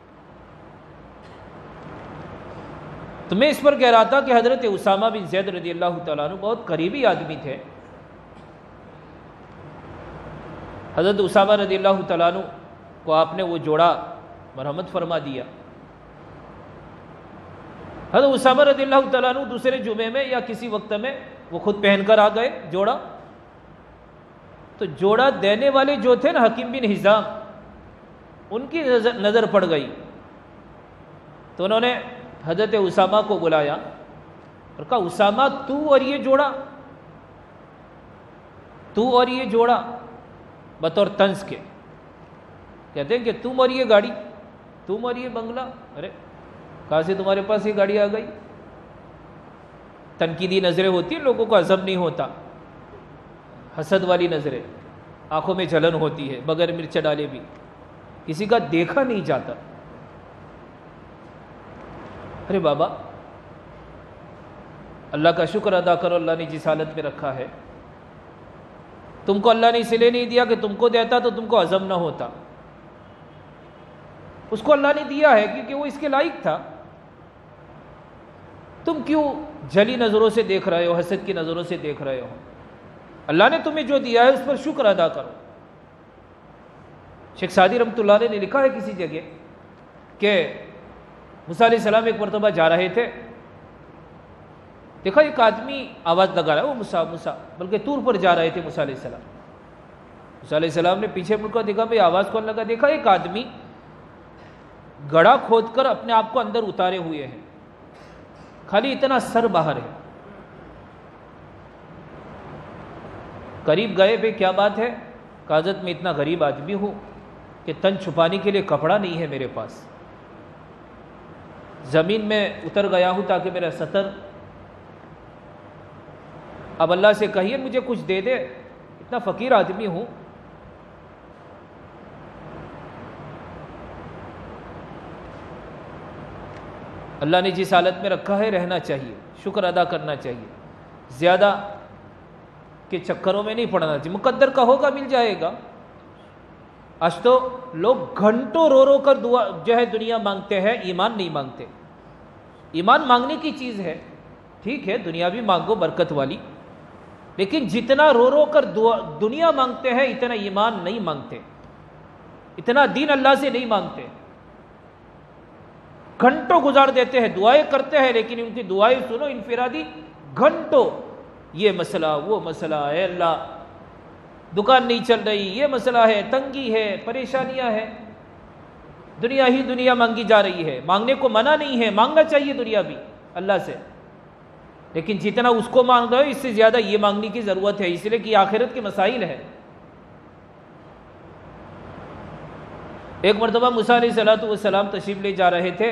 Speaker 1: تو میں اس پر کہہ رہا تھا کہ حضرت اسامہ بن زید رضی اللہ تعالیٰ عنہ بہت قریبی آدمی تھے۔ حضرت اسامہ رضی اللہ تعالیٰ عنہ کو آپ نے وہ جوڑا مرحمت فرما دیا۔ حضرت اسامہ رضی اللہ تعالیٰ عنہ دوسرے جمعے میں یا کسی وقت میں وہ خود پہن کر آ گئے جوڑا، تو جوڑا دینے والے جو تھے نا حکیم بن حزام، ان کی نظر پڑ گئی، تو انہوں نے حضرت اسامہ کو بلایا اور کہا اسامہ تو اور یہ جوڑا بطور طنز کے، کہتے ہیں کہ تم اور یہ گاڑی، تم اور یہ بنگلہ، ارے کہاں سے تمہارے پاس یہ گاڑی آ گئی؟ تنقیدی نظریں ہوتی ہیں، لوگوں کو ہضم نہیں ہوتا، حسد والی نظریں، آنکھوں میں جلن ہوتی ہے، بغیر مرچ ڈالے بھی کسی کا دیکھا نہیں جاتا۔ ارے بابا اللہ کا شکر ادا کرو، اللہ نے جس حالت میں رکھا ہے، تم کو اللہ نے اس لیے نہیں دیا کہ تم کو دیتا تو تم کو ہضم نہ ہوتا، اس کو اللہ نے دیا ہے کیونکہ وہ اس کے لائق تھا. تم کیوں جلی نظروں سے دیکھ رہے ہو, حسد کی نظروں سے دیکھ رہے ہو؟ اللہ نے تمہیں جو دیا ہے اس پر شکر ادا کرو. شیخ سعدی رحمۃ اللہ علیہ نے لکھا ہے کسی جگہ کہ موسیٰ علیہ السلام ایک مرتبہ جا رہے تھے, دیکھا ایک آدمی آواز لگا رہا ہے, وہ موسیٰ موسیٰ, بلکہ طور پر جا رہے تھے موسیٰ علیہ السلام. موسیٰ علیہ السلام نے پیچھے مڑ کر دیکھا بھئی آواز کون لگا, دیکھا ایک آدمی گڑھا کھود کر اپنے آپ کو اندر اتارے ہوئے ہیں, خالی اتنا سر باہر ہے. قریب گئے, بھئی کیا بات ہے؟ حضرت میں اتنا غریب آدمی ہوں کہ تن چھپانے کے لیے کپڑا نہیں ہے میرے پاس, زمین میں اتر گیا ہوں تاکہ میرا ستر, اب اللہ سے کہیے مجھے کچھ دے دے, اتنا فقیر آدمی ہوں. اللہ نے جس حالت میں رکھا ہے رہنا چاہیے, شکر ادا کرنا چاہیے, زیادہ کے چکروں میں نہیں پڑنا چاہیے. مقدر کا ہوگا مل جائے گا. آج تو لوگ گھنٹوں رو رو کر دعا جو ہے دنیا مانگتے ہیں, ایمان نہیں مانگتے. ایمان مانگنے کی چیز ہے, ٹھیک ہے دنیا بھی مانگو برکت والی, لیکن جتنا رو رو کر دنیا مانگتے ہیں اتنا ایمان نہیں مانگتے, اتنا دین اللہ سے نہیں مانگتے. گھنٹوں گزار دیتے ہیں, دعائیں کرتے ہیں, لیکن ان کی دعائیں سنو انفرادی, گھنٹوں یہ مسئلہ وہ مسئلہ ہے, اللہ دکان نہیں چل رہی, یہ مسئلہ ہے, تنگی ہے, پریشانیاں ہیں, دنیا ہی دنیا مانگی جا رہی ہے. مانگنے کو منع نہیں ہے, مانگنا چاہیے دنیا بھی اللہ سے, لیکن جتنا اس کو مانگ رہے ہو اس سے زیادہ یہ مانگنے کی ضرورت ہے, اس لیے کہ آخرت کے مسائل ہیں. ایک مرتبہ موسیٰ علیہ السلام تشریف لے جا رہے تھے,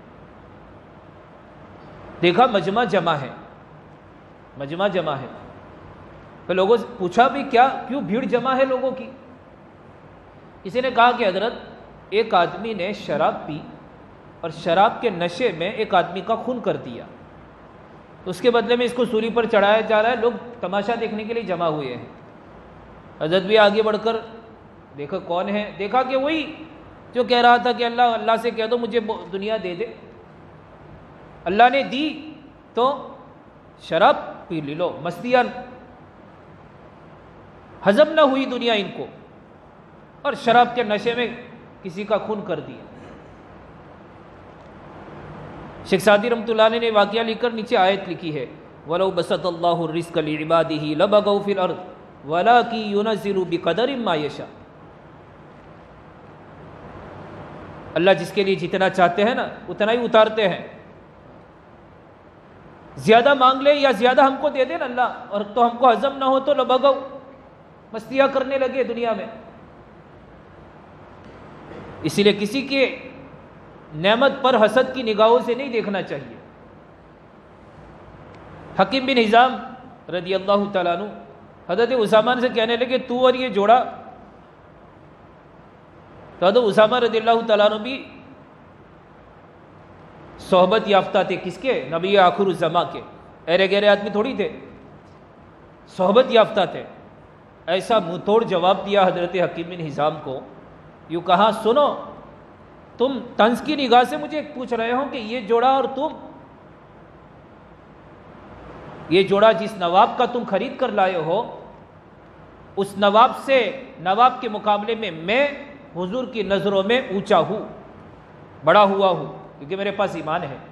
Speaker 1: دیکھا مجمع جمع ہے, مجمع جمع ہے. تو لوگوں سے پوچھا بھی کیوں بھیڑ جمع ہے لوگوں کی؟ کسی نے کہا کہ حضرت ایک آدمی نے شراب پی اور شراب کے نشے میں ایک آدمی کا خون کر دیا, تو اس کے بدلے میں اس کو سولی پر چڑھایا جا رہا ہے, لوگ تماشا دیکھنے کے لیے جمع ہوئے ہیں. حضرت بھی آگے بڑھ کر دیکھا کون ہے, دیکھا کہ وہی جو کہہ رہا تھا کہ اللہ سے کہہ دو مجھے دنیا دے دے. اللہ نے دی تو شراب پی لو, مستیاں ہضم نہ ہوئی دنیا ان کو, اور شراب کے نشے میں کسی کا خون کر دیا. شیخ سعدی رحمۃ اللہ علیہ نے واقعہ لکھ کر نیچے آیت لکھی ہے, وَلَوْ بَسَطَ اللَّهُ الرِّزْقَ لِعِبَادِهِ لَبَغَوْا فِي الْأَرْضِ وَلَٰكِن يُنَزِّلُ بِقَدَرٍ مَّا يَشَاءُ. اللہ جس کے لیے جتنا چاہتے ہیں نا اتنا ہی اتارتے ہیں. زیادہ مانگ لے یا زیادہ ہم کو دے دے نا اللہ, اور تو ہم کو ہضم نہ ہو تو لبغوا, مستیاں کرنے لگے دنیا میں. اسی لیے کسی کے نعمت پر حسد کی نگاہوں سے نہیں دیکھنا چاہیے. حکیم بن حزام رضی اللہ تعالیٰ عنہ حضرت اسامہ سے کہنے لگے تو اور یہ جوڑا, تو حضرت اسامہ رضی اللہ تعالیٰ عنہ بھی صحبت یافتہ تھے, کس کے؟ نبی آخر الزماں کے. ایرے گہرے آدمی تھوڑی تھے, صحبت یافتہ تھے. ایسا منہ توڑ جواب دیا حضرت حکیم بن حزام کو, یوں کہا سنو تم طنز کی نگاہ سے مجھے پوچھ رہے ہو کہ یہ جوڑا اور تم, یہ جوڑا جس نواب کا تم خرید کر لائے ہو اس نواب سے, نواب کے مقابلے میں حضور کی نظروں میں اونچا ہوں, بڑا ہوا ہوں, کیونکہ میرے پاس ایمان ہے.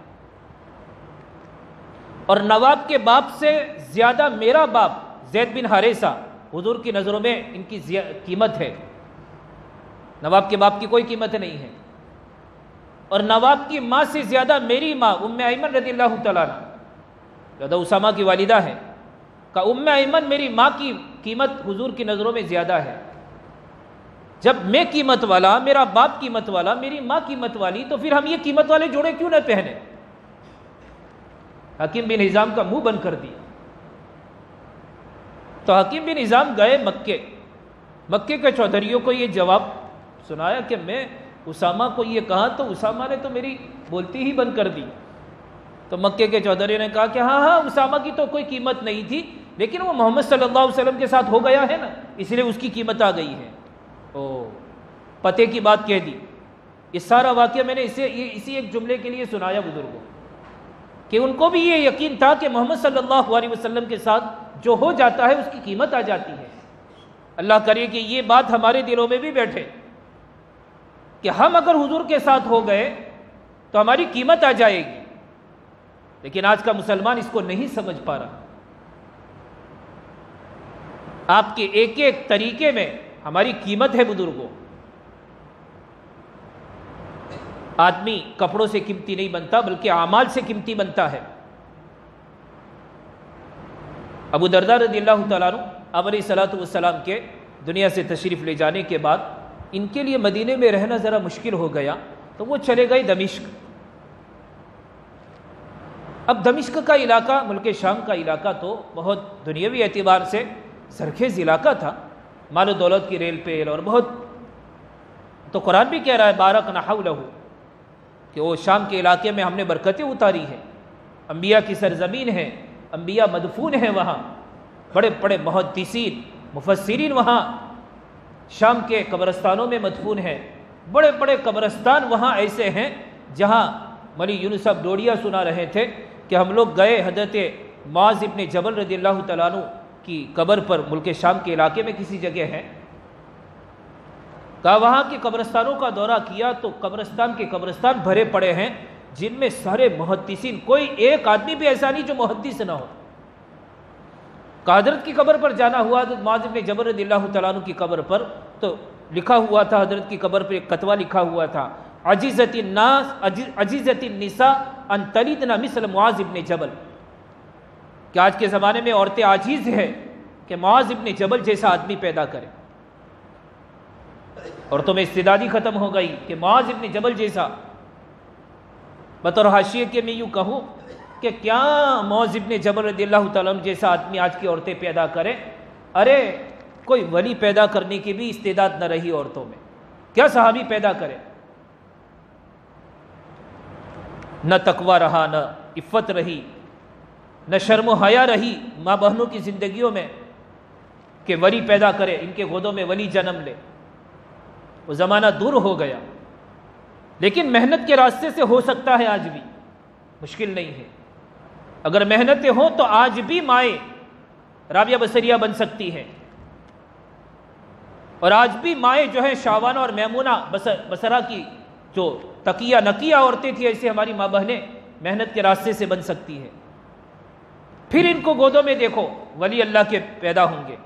Speaker 1: اور نواب کے باپ سے زیادہ میرا باپ زید بن حارثہ حضور کی نظروں میں ان کی قیمت ہے, نواب کے باپ کی کوئی قیمت نہیں ہے. اور نواب کی ماں سے زیادہ میری ماں ام ایمن رضی اللہ تعالیٰ عنہ, حضرت اسامہ کی والدہ ہے, کہ ام ایمن میری ماں کی قیمت حضور کی نظروں میں زیادہ ہے. جب میں قیمت والا, میرا باپ قیمت والا, میری ماں قیمت والی, تو پھر ہم یہ قیمت والے جوڑے کیوں نہ پہنے؟ حکیم بن حزام کا منہ بند کر دیا. تو حکیم بن حزام گئے مکے کے چودھریوں کو یہ جواب سنایا کہ میں اسامہ کو یہ کہا تو اسامہ نے تو میری بولتی ہی بند کر دی. تو مکے کے چودھریوں نے کہا کہ ہاں اسامہ کی تو کوئی قیمت نہیں تھی, لیکن وہ محمد صلی اللہ علیہ وسلم کے ساتھ ہو گیا ہے نا, اس لیے اس کی قیمت آ گئی ہے. او پتے کی بات کہہ دی. یہ سارا واقعہ میں نے اسی ایک جملے کے لیے سنایا بزرگوں، کہ ان کو بھی یہ یقین تھا کہ محمد صلی اللہ علیہ وسلم کے ساتھ جو ہو جاتا ہے اس کی قیمت آ جاتی ہے۔ اللہ کرے کہ یہ بات ہمارے دلوں میں بھی بیٹھے کہ ہم اگر حضور کے ساتھ ہو گئے تو ہماری قیمت آ جائے گی، لیکن آج کا مسلمان اس کو نہیں سمجھ پا رہا۔ آپ کے ایک ایک طریقے میں ہماری قیمت ہے بزرگوں۔ آدمی کپڑوں سے قیمتی نہیں بنتا بلکہ اعمال سے قیمتی بنتا ہے۔ ابو درداء رضی اللہ تعالیٰ عنہ آپ علیہ الصلوۃ والسلام کے دنیا سے تشریف لے جانے کے بعد ان کے لیے مدینے میں رہنا ذرا مشکل ہو گیا، تو وہ چلے گئے دمشق۔ اب دمشق کا علاقہ، ملک شام کا علاقہ تو بہت دنیاوی اعتبار سے سرخیز علاقہ تھا، مال و دولت کی ریل پیل اور بہت، تو قرآن بھی کہہ رہا ہے بارکنا حولہ، کہ وہ شام کے علاقے میں ہم نے برکتیں اتاری ہیں، انبیاء کی سرزمین ہے، انبیاء مدفون ہیں وہاں، بڑے بڑے محدثین مفسرین وہاں شام کے قبرستانوں میں مدفون ہیں، بڑے بڑے قبرستان وہاں ایسے ہیں جہاں ملی یونس صاحب ڈوڑیا سنا رہے تھے کہ ہم لوگ گئے حضرت معاذ ابن جبل رضی اللہ تعالیٰ عنہ کی قبر پر، ملک شام کے علاقے میں کسی جگہ ہے، کہا وہاں کے قبرستانوں کا دورہ کیا تو قبرستان کے قبرستان بھرے پڑے ہیں جن میں سارے محدثین، کوئی ایک آدمی بھی ایسا نہیں جو محدث نہ ہو۔ حضرت کی قبر پر جانا ہوا، حضرت معاذ بن جبل رضی اللہ تعالیٰ عنہ کی قبر پر، تو لکھا ہوا تھا، حضرت کی قبر پر ایک کتبہ لکھا ہوا تھا، عجزت الناس عجزت النساء ان تلدن مثل معاذ بن جبل، کہ آج کے زمانے میں عورتیں عاجز ہیں کہ معاذ بن جبل جیسا آدمی پیدا کرے، اور تمہیں استعدادی ختم ہو گئی کہ معاذ بن جبل جیسا۔ بطور حاشیے کے میں یوں کہوں کہ کیا معاذ بن جبل رضی اللہ تعالیٰ عنہ جیسا آدمی آج کی عورتیں پیدا کرے؟ ارے کوئی ولی پیدا کرنے کی بھی استعداد نہ رہی عورتوں میں، کیا صحابی پیدا کرے؟ نہ تقوی رہا، نہ عفت رہی، نہ شرم و حیا رہی ماں بہنوں کی زندگیوں میں کہ ولی پیدا کرے، ان کے گودوں میں ولی جنم لے۔ وہ زمانہ دور ہو گیا، لیکن محنت کے راستے سے ہو سکتا ہے، آج بھی مشکل نہیں ہے۔ اگر محنتیں ہوں تو آج بھی مائیں رابعہ بصریہ بن سکتی ہیں، اور آج بھی مائیں جو ہیں شاوانہ اور میمونہ بصرہ کی جو تقیہ نقیہ عورتیں تھیں، ایسے ہماری ماں بہنیں محنت کے راستے سے بن سکتی ہیں۔ پھر ان کو گودوں میں دیکھو ولی اللہ کے پیدا ہوں گے۔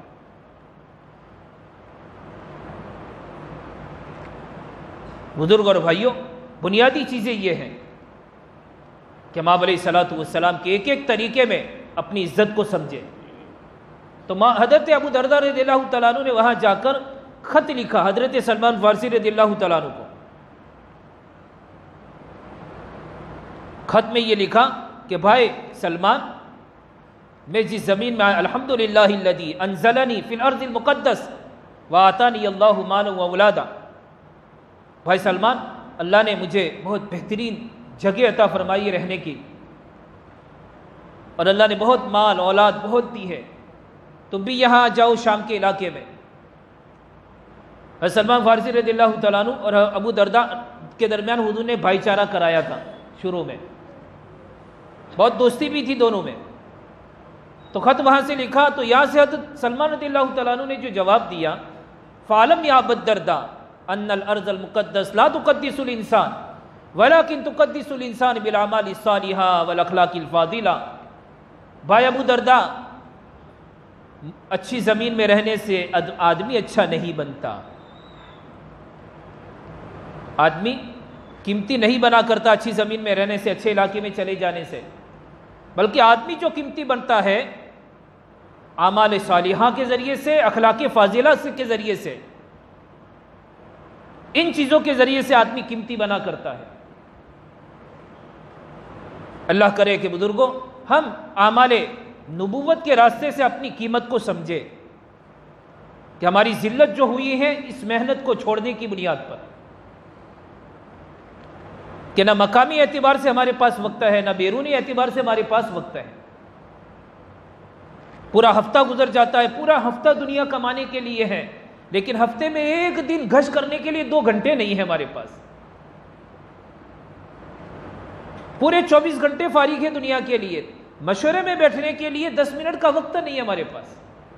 Speaker 1: بزرگ اور بھائیوں، بنیادی چیزیں یہ ہیں کہ ماں علیہ الصلوۃ والسلام کے ایک ایک طریقے میں اپنی عزت کو سمجھے۔ تو حضرت ابو درداء رضی اللہ تعالیٰ عنہ نے وہاں جا کر خط لکھا حضرت سلمان فارسی رضی اللہ تعالیٰ عنہ کو۔ خط میں یہ لکھا کہ بھائی سلمان، میں جس زمین میں الحمدللہ الذی انزلنی فی الارض المقدس وآتانی اللہ مالا واولادا، بھائی سلمان، اللہ نے مجھے بہت بہترین جگہ عطا فرمائی رہنے کی، اور اللہ نے بہت مال اولاد بہت دی ہے، تم بھی یہاں جاؤ شام کے علاقے میں۔ سلمان فارسی رضی اللہ تعالیٰ عنہ اور ابو درداء کے درمیان حضور نے بھائی چارہ کرایا تھا، شروع میں بہت دوستی بھی تھی دونوں میں۔ تو خط وہاں سے لکھا تو یہاں سے حضرت سلمان رضی اللہ تعالیٰ عنہ نے جو جواب دیا، فعلم یا ابا الدرداء ان الارض المقدس لا تقدس الانسان ولكن تقدس الانسان بالاعمال الصالحہ والاخلاق الفاضلہ۔ بھائی ابو درداء، اچھی زمین میں رہنے سے آدمی اچھا نہیں بنتا، آدمی قیمتی نہیں بنا کرتا اچھی زمین میں رہنے سے، اچھے علاقے میں چلے جانے سے، بلکہ آدمی جو قیمتی بنتا ہے اعمال صالحہ کے ذریعے سے، اخلاق فاضلہ کے ذریعے سے، ان چیزوں کے ذریعے سے آدمی قیمتی بنا کرتا ہے۔ اللہ کرے کہ بزرگوں ہم اعمال نبوت کے راستے سے اپنی قیمت کو سمجھے کہ ہماری ذلت جو ہوئی ہے اس محنت کو چھوڑنے کی بنیاد پر، کہ نہ مقامی اعتبار سے ہمارے پاس وقت ہے، نہ بیرونی اعتبار سے ہمارے پاس وقت ہے۔ پورا ہفتہ گزر جاتا ہے، پورا ہفتہ دنیا کمانے کے لیے ہے، لیکن ہفتے میں ایک دن گھش کرنے کے لیے 2 گھنٹے نہیں ہے ہمارے پاس۔ پورے 24 گھنٹے فارغ ہے دنیا کے لیے، مشورے میں بیٹھنے کے لیے 10 منٹ کا وقت نہیں ہے ہمارے پاس۔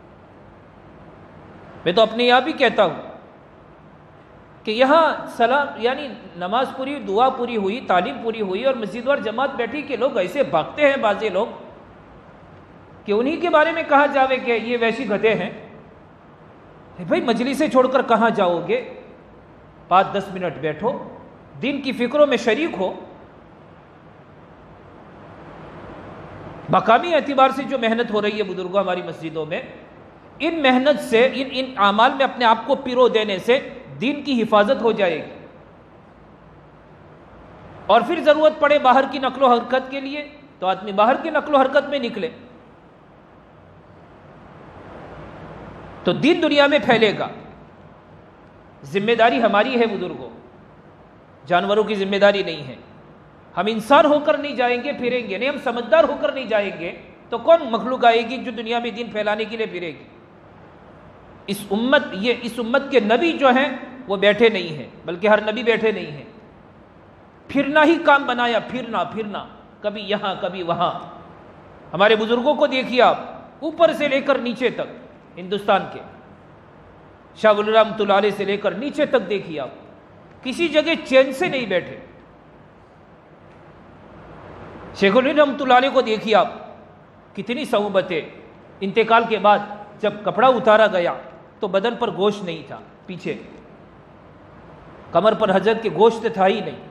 Speaker 1: میں تو اپنے یہاں بھی کہتا ہوں کہ یہاں سلام یعنی نماز پوری، دعا پوری ہوئی، تعلیم پوری ہوئی اور مسجد اور جماعت بیٹھی کہ لوگ ایسے بھاگتے ہیں بعضے لوگ کہ انہی کے بارے میں کہا جاوے کہ یہ ویسی گدھے ہیں۔ بھائی مجلسیں چھوڑ کر کہاں جاؤ گے؟ 5-10 منٹ بیٹھو، دین کی فکروں میں شریک ہو۔ مقامی اعتبار سے جو محنت ہو رہی ہے بزرگوں ہماری مسجدوں میں، ان محنت سے، ان اعمال میں اپنے آپ کو پیرو دینے سے دین کی حفاظت ہو جائے گی۔ اور پھر ضرورت پڑے باہر کی نقل و حرکت کے لیے تو آدمی باہر کی نقل و حرکت میں نکلے، تو دین دنیا میں پھیلے گا۔ ذمہ داری ہماری ہے بزرگوں، جانوروں کی ذمہ داری نہیں ہے۔ ہم انسان ہو کر نہیں جائیں گے پھریں گے، نہیں ہم سمجھدار ہو کر نہیں جائیں گے تو کون مخلوق آئے گی جو دنیا میں دین پھیلانے کے لیے پھرے گی؟ اس امت کے نبی جو ہیں وہ بیٹھے نہیں ہیں، بلکہ ہر نبی بیٹھے نہیں ہیں، پھرنا ہی کام بنایا، پھرنا، کبھی یہاں کبھی وہاں۔ ہمارے بزرگوں کو دیکھیے آپ، اوپر سے لے کر نیچے تک، ہندوستان کے شاہ ولی اللہ رحمۃ اللہ علیہ سے لے کر نیچے تک دیکھیے آپ، کسی جگہ چین سے نہیں بیٹھے۔ شیخ الہند رحمۃ اللہ علیہ کو دیکھیے آپ، کتنی صعوبتیں۔ انتقال کے بعد جب کپڑا اتارا گیا تو بدن پر گوشت نہیں تھا، پیچھے کمر پر حضرت کے گوشت تھا ہی نہیں۔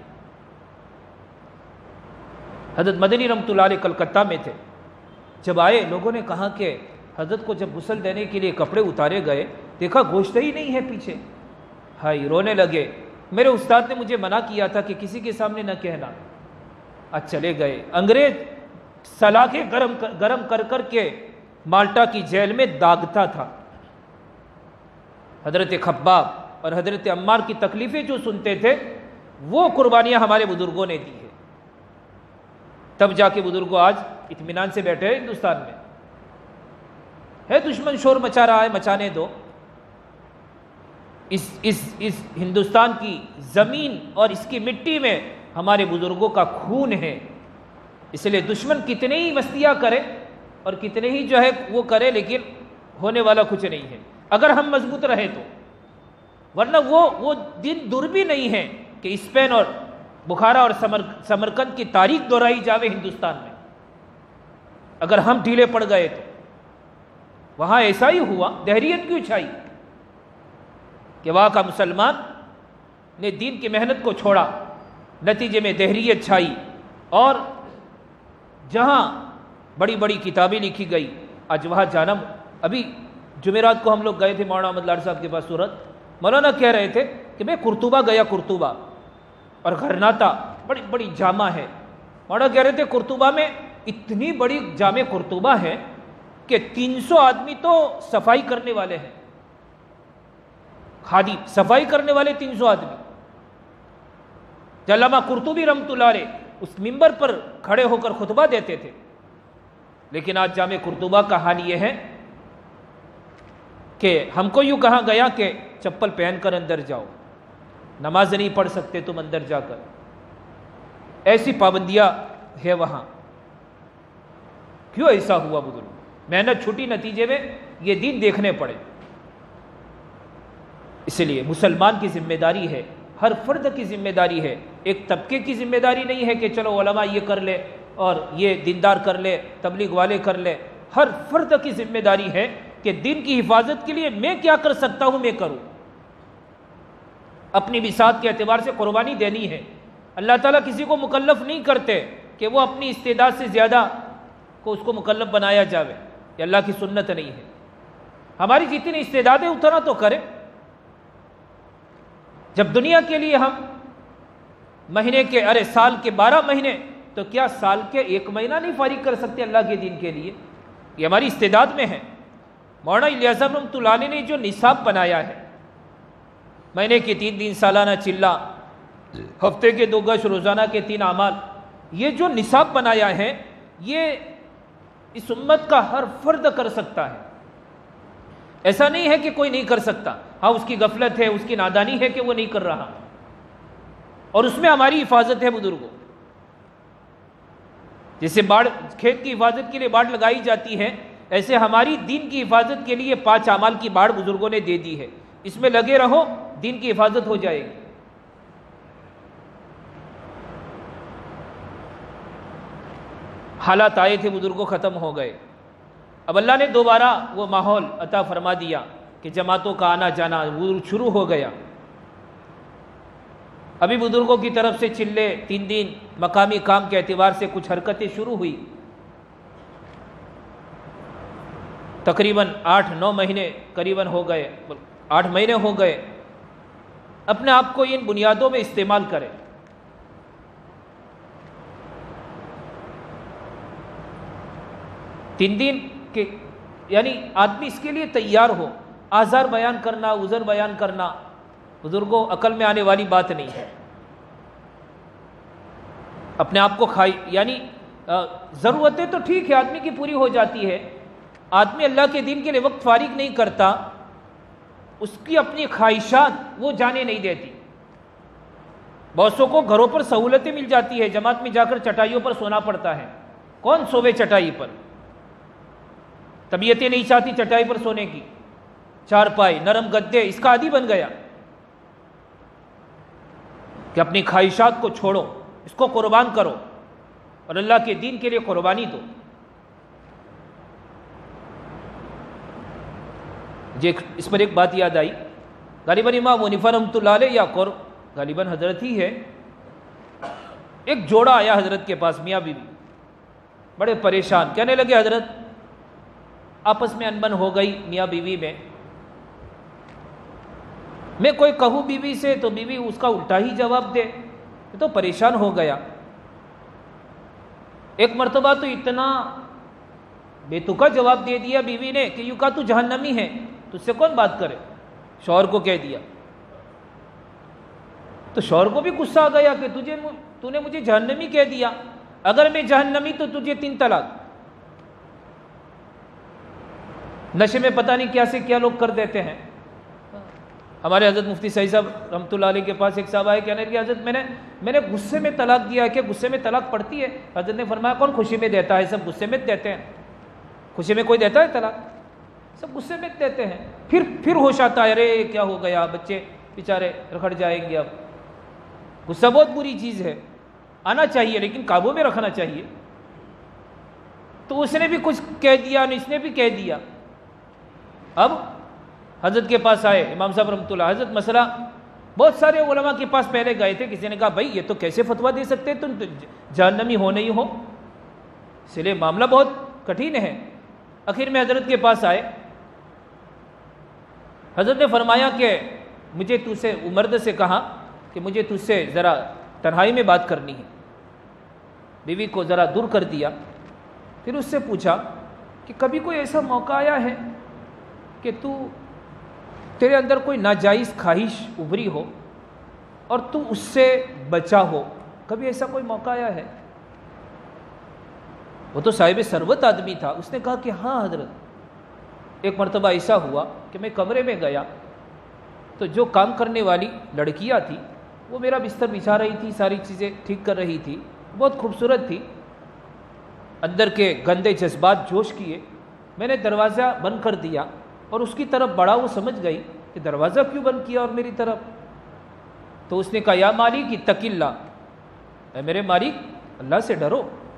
Speaker 1: حضرت مدنی رحمۃ اللہ علیہ کلکتہ میں تھے، جب آئے لوگوں نے کہا کہ حضرت کو جب غسل دینے کے لیے کپڑے اتارے گئے دیکھا گوشت ہی نہیں ہے پیچھے، ہائی رونے لگے۔ میرے استاد نے مجھے منع کیا تھا کہ کسی کے سامنے نہ کہنا۔ آج چلے گئے، انگریز سلاخیں گرم کر کر کے مالٹا کی جیل میں داغتا تھا۔ حضرت خباب اور حضرت عمار کی تکلیفیں جو سنتے تھے وہ قربانیاں ہمارے بزرگوں نے دی ہے، تب جا کے بزرگوں آج اطمینان سے بیٹھے ہیں ہندوستان میں۔ ہے دشمن شور مچا رہا ہے، مچانے دو۔ اس ہندوستان کی زمین اور اس کی مٹی میں ہمارے بزرگوں کا خون ہے، اس لیے دشمن کتنے ہی مستیاں کرے اور کتنے ہی جو ہے وہ کرے، لیکن ہونے والا کچھ نہیں ہے اگر ہم مضبوط رہے تو۔ ورنہ وہ دن دور بھی نہیں ہے کہ اسپین اور بخارا اور سمرقند کی تاریخ دہرائی جاوے ہندوستان میں۔ اگر ہم ڈھیلے پڑ گئے تو وہاں ایسا ہی ہوا، دہریت کیوں چھائی کہ وہاں کا مسلمان نے دین کی محنت کو چھوڑا، نتیجے میں دہریت چھائی، اور جہاں بڑی بڑی کتابیں لکھی گئی آج وہاں جانا۔ ابھی جمعرات کو ہم لوگ گئے تھے مولانا احمد لاڈ صاحب کے پاس سورت، مولانا کہہ رہے تھے کہ میں قرطبہ گیا، قرطبہ اور غرناطہ بڑی بڑی جامع ہے۔ مولانا کہہ رہے تھے قرطبہ میں اتنی بڑی جامع قرطبہ ہے کہ 300 آدمی تو صفائی کرنے والے ہیں، خادم صفائی کرنے والے 300 آدمی۔ علامہ قرطبی رحمۃ اللہ علیہ اس منبر پر کھڑے ہو کر خطبہ دیتے تھے، لیکن آج جامع قرطبہ کا حال یہ ہے کہ ہم کو یوں کہا گیا کہ چپل پہن کر اندر جاؤ، نماز نہیں پڑھ سکتے تم اندر جا کر، ایسی پابندیاں ہے وہاں۔ کیوں ایسا ہوا بزرگ؟ محنت چھوٹی، نتیجے میں یہ دین دیکھنے پڑے۔ اس لیے مسلمان کی ذمہ داری ہے، ہر فرد کی ذمہ داری ہے، ایک طبقے کی ذمہ داری نہیں ہے کہ چلو علماء یہ کر لے اور یہ دیندار کر لے، تبلیغ والے کر لے۔ ہر فرد کی ذمہ داری ہے کہ دین کی حفاظت کے لیے میں کیا کر سکتا ہوں میں کروں، اپنی بساط کے اعتبار سے قربانی دینی ہے۔ اللہ تعالیٰ کسی کو مکلف نہیں کرتے کہ وہ اپنی استعداد سے زیادہ کو اس کو مکلف بنایا جاوے، یہ اللہ کی سنت نہیں ہے۔ ہماری جتنی استعدادیں اتنا تو کرے۔ جب دنیا کے لیے ہم مہینے کے سال کے 12 مہینے، تو کیا سال کے 1 مہینہ نہیں فارغ کر سکتے اللہ کے دین کے لیے؟ یہ ہماری استعداد میں ہے۔ مولانا الیاس صاحب رحمۃ اللہ علیہ نے جو نصاب بنایا ہے، مہینے کے 3 دن، سالانہ چلہ، ہفتے کے 2 گشت، روزانہ کے 3 اعمال، یہ جو نصاب بنایا ہے یہ اس امت کا ہر فرد کر سکتا ہے۔ ایسا نہیں ہے کہ کوئی نہیں کر سکتا، ہاں اس کی غفلت ہے، اس کی نادانی ہے کہ وہ نہیں کر رہا، اور اس میں ہماری حفاظت ہے بزرگوں۔ جیسے باڑ کھیت کی حفاظت کے لیے باڑ لگائی جاتی ہے، ایسے ہماری دین کی حفاظت کے لیے 5 اعمال کی باڑ بزرگوں نے دے دی ہے، اس میں لگے رہو، دین کی حفاظت ہو جائے گی۔ حالات آئے تھے، بزرگوں ختم ہو گئے، اب اللہ نے دوبارہ وہ ماحول عطا فرما دیا کہ جماعتوں کا آنا جانا شروع ہو گیا۔ ابھی بزرگوں کی طرف سے چلے 3 دن مقامی کام کے اعتبار سے کچھ حرکتیں شروع ہوئی، تقریباً 8-9 مہینے قریباً ہو گئے، 8 مہینے ہو گئے۔ اپنے آپ کو ان بنیادوں میں استعمال کریں۔ تین دن کے یعنی آدمی اس کے لیے تیار ہو، آزار بیان کرنا، عذر بیان کرنا بزرگوں عقل میں آنے والی بات نہیں ہے۔ اپنے آپ کو یعنی ضرورتیں تو ٹھیک ہے آدمی کی پوری ہو جاتی ہے، آدمی اللہ کے دین کے لیے وقت فارغ نہیں کرتا، اس کی اپنی خواہشات وہ جانے نہیں دیتی۔ بہتوں کو گھروں پر سہولتیں مل جاتی ہے، جماعت میں جا کر چٹائیوں پر سونا پڑتا ہے، کون سوے چٹائی پر؟ طبیعتیں نہیں چاہتی چٹائی پر سونے کی، چارپائی، نرم گدے، اس کا عادی بن گیا کہ اپنی خواہشات کو چھوڑو، اس کو قربان کرو اور اللہ کے دین کے لیے قربانی دو۔ اس پر ایک بات یاد آئی، غالباً امام حنیفہ رحمۃ اللہ علیہ یا غالباً حضرت ہی ہے، ایک جوڑا آیا حضرت کے پاس، میاں بیوی، بڑے پریشان، کہنے لگے حضرت آپس میں انبن ہو گئی میاں بیوی میں کوئی کہوں بیوی سے تو بیوی اس کا الٹا ہی جواب دے، یہ تو پریشان ہو گیا۔ ایک مرتبہ تو اتنا بے تکا جواب دے دیا بیوی نے کہ یوں کہا تو جہنمی ہے، تجھ سے کون بات کرے، شوہر کو کہہ دیا۔ تو شوہر کو بھی غصہ آ گیا کہ تو نے مجھے جہنمی کہہ دیا، اگر میں جہنمی تو تجھے 3 طلاق۔ نشے میں پتہ نہیں کیا سے کیا لوگ کر دیتے ہیں۔ ہمارے حضرت مفتی صحیح صاحب رحمۃ اللہ علیہ کے پاس ایک صاحب آئے، کہنے لگے حضرت میں نے غصے میں طلاق دیا ہے، کہ غصے میں طلاق پڑتی ہے؟ حضرت نے فرمایا کون خوشی میں دیتا ہے، سب غصے میں دیتے ہیں، خوشی میں کوئی دیتا ہے طلاق؟ سب غصے میں دیتے ہیں، پھر ہوش آتا ہے، ارے کیا ہو گیا، بچے بیچارے رکھڑ جائیں گے۔ اب غصہ بہت بری چیز ہے، آنا چاہیے لیکن قابو میں رکھنا چاہیے۔ تو اس نے بھی کچھ کہہ دیا، اس نے بھی کہہ دیا۔ اب حضرت کے پاس آئے امام صاحب رحمۃ اللہ، حضرت مسئلہ بہت سارے علماء کے پاس پہلے گئے تھے، کسی نے کہا بھائی یہ تو کیسے فتویٰ دے سکتے تم جہنمی ہو نہیں ہو، اس لیے معاملہ بہت کٹھن ہے۔ آخر میں حضرت کے پاس آئے، حضرت نے فرمایا کہ مجھے تجھ سے، مرد سے کہا کہ مجھے تجھ سے ذرا تنہائی میں بات کرنی ہے۔ بیوی کو ذرا دور کر دیا، پھر اس سے پوچھا کہ کبھی کوئی ایسا موقع آیا ہے کہ تیرے اندر کوئی ناجائز خواہش ابھری ہو اور تو اس سے بچا ہو، کبھی ایسا کوئی موقع آیا ہے؟ وہ تو صاحب ثروت آدمی تھا، اس نے کہا کہ ہاں حضرت، ایک مرتبہ ایسا ہوا کہ میں کمرے میں گیا تو جو کام کرنے والی لڑکیاں تھی وہ میرا بستر بچھا رہی تھی، ساری چیزیں ٹھیک کر رہی تھی، بہت خوبصورت تھی۔ اندر کے گندے جذبات جوش کیے، میں نے دروازہ بند کر دیا اور اس کی طرف بڑھا، وہ سمجھ گئی کہ دروازہ کیوں بند کیا اور میری طرف، تو اس نے کہا یا مالک اتق اللہ، اے میرے مالک اللہ سے ڈرو۔